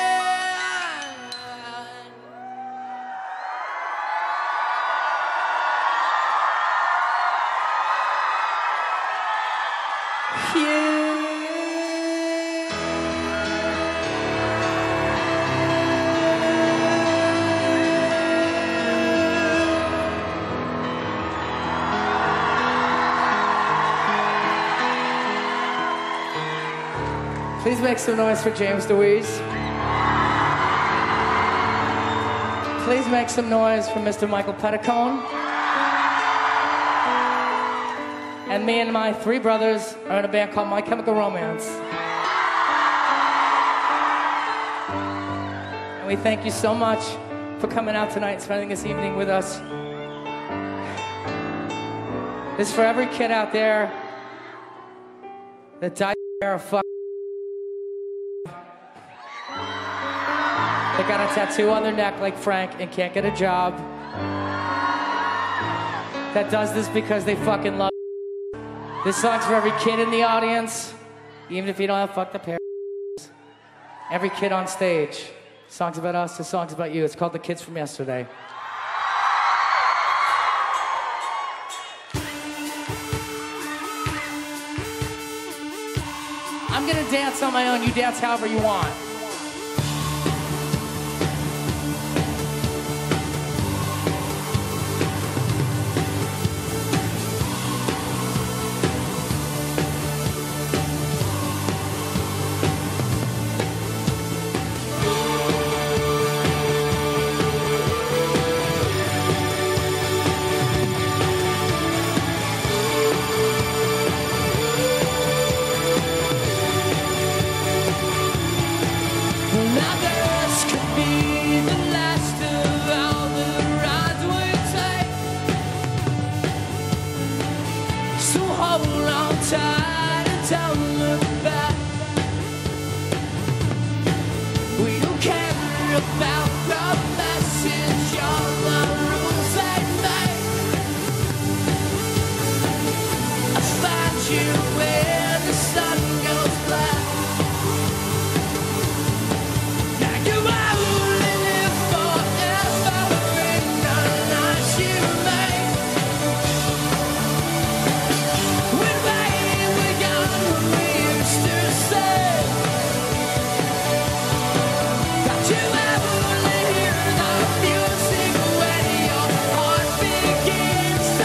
Please make some noise for James DeWeese. Please make some noise for Mr. Michael Petticone. And me and my three brothers are in a band called My Chemical Romance. And we thank you so much for coming out tonight and spending this evening with us. This is for every kid out there that died of fuck. They got a tattoo on their neck like Frank and can't get a job. That does this because they fucking love. This song's for every kid in the audience, even if you don't have fucked up hair. Every kid on stage. The song's about us, the song's about you. It's called The Kids From Yesterday. I'm gonna dance on my own, you dance however you want.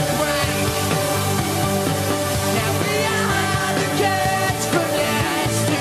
Now we are the kids from yesterday.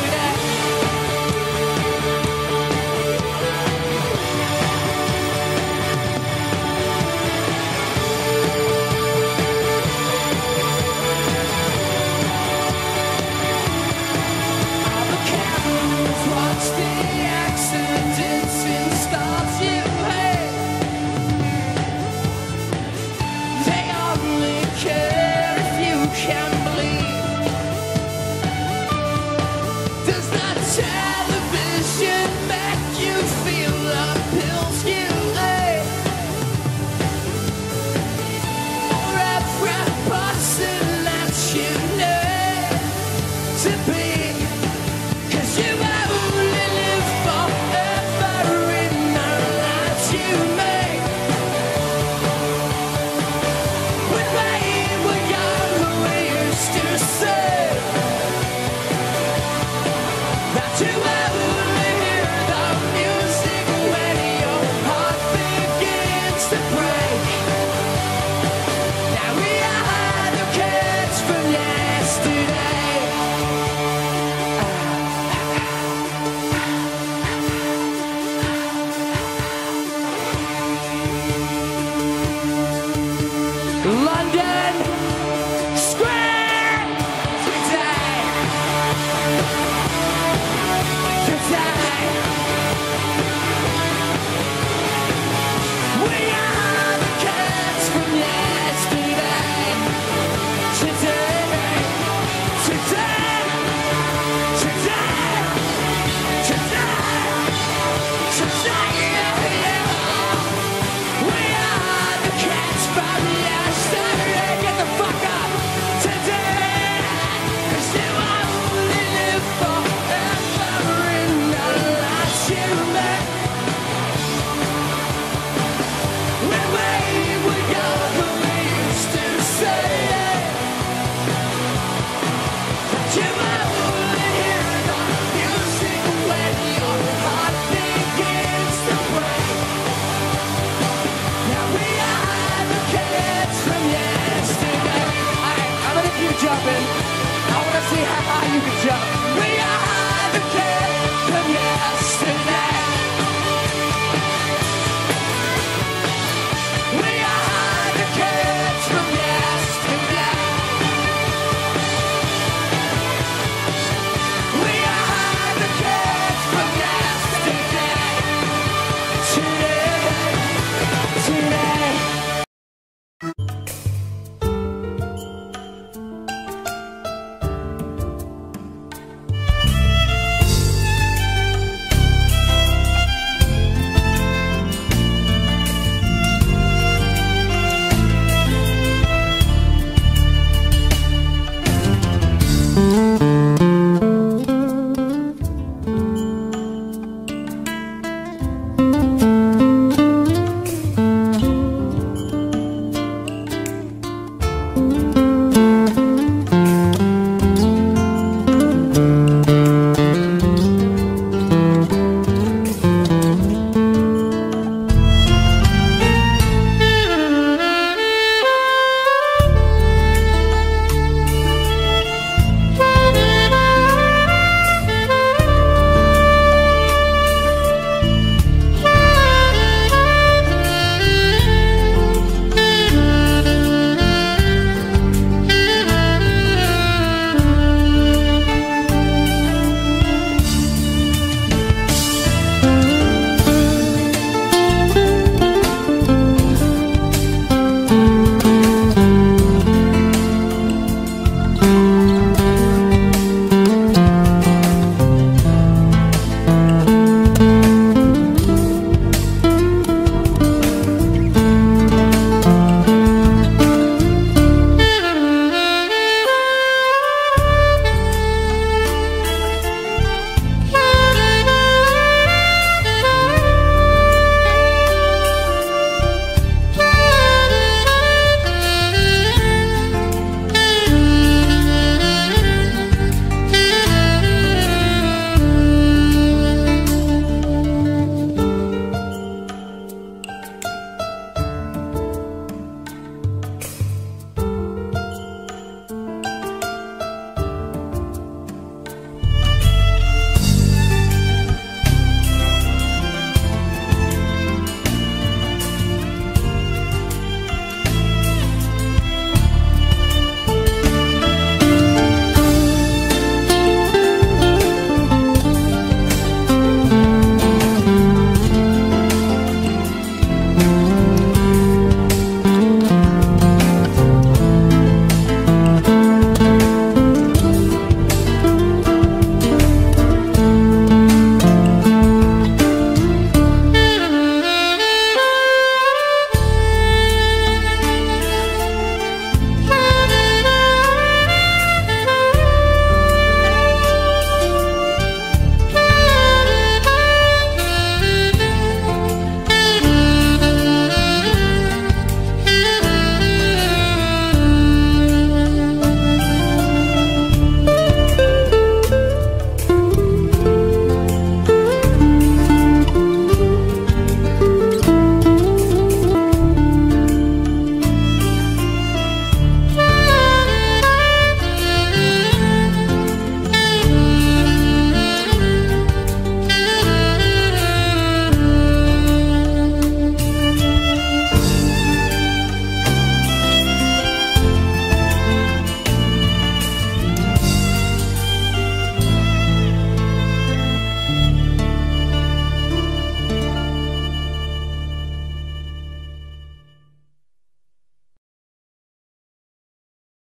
how you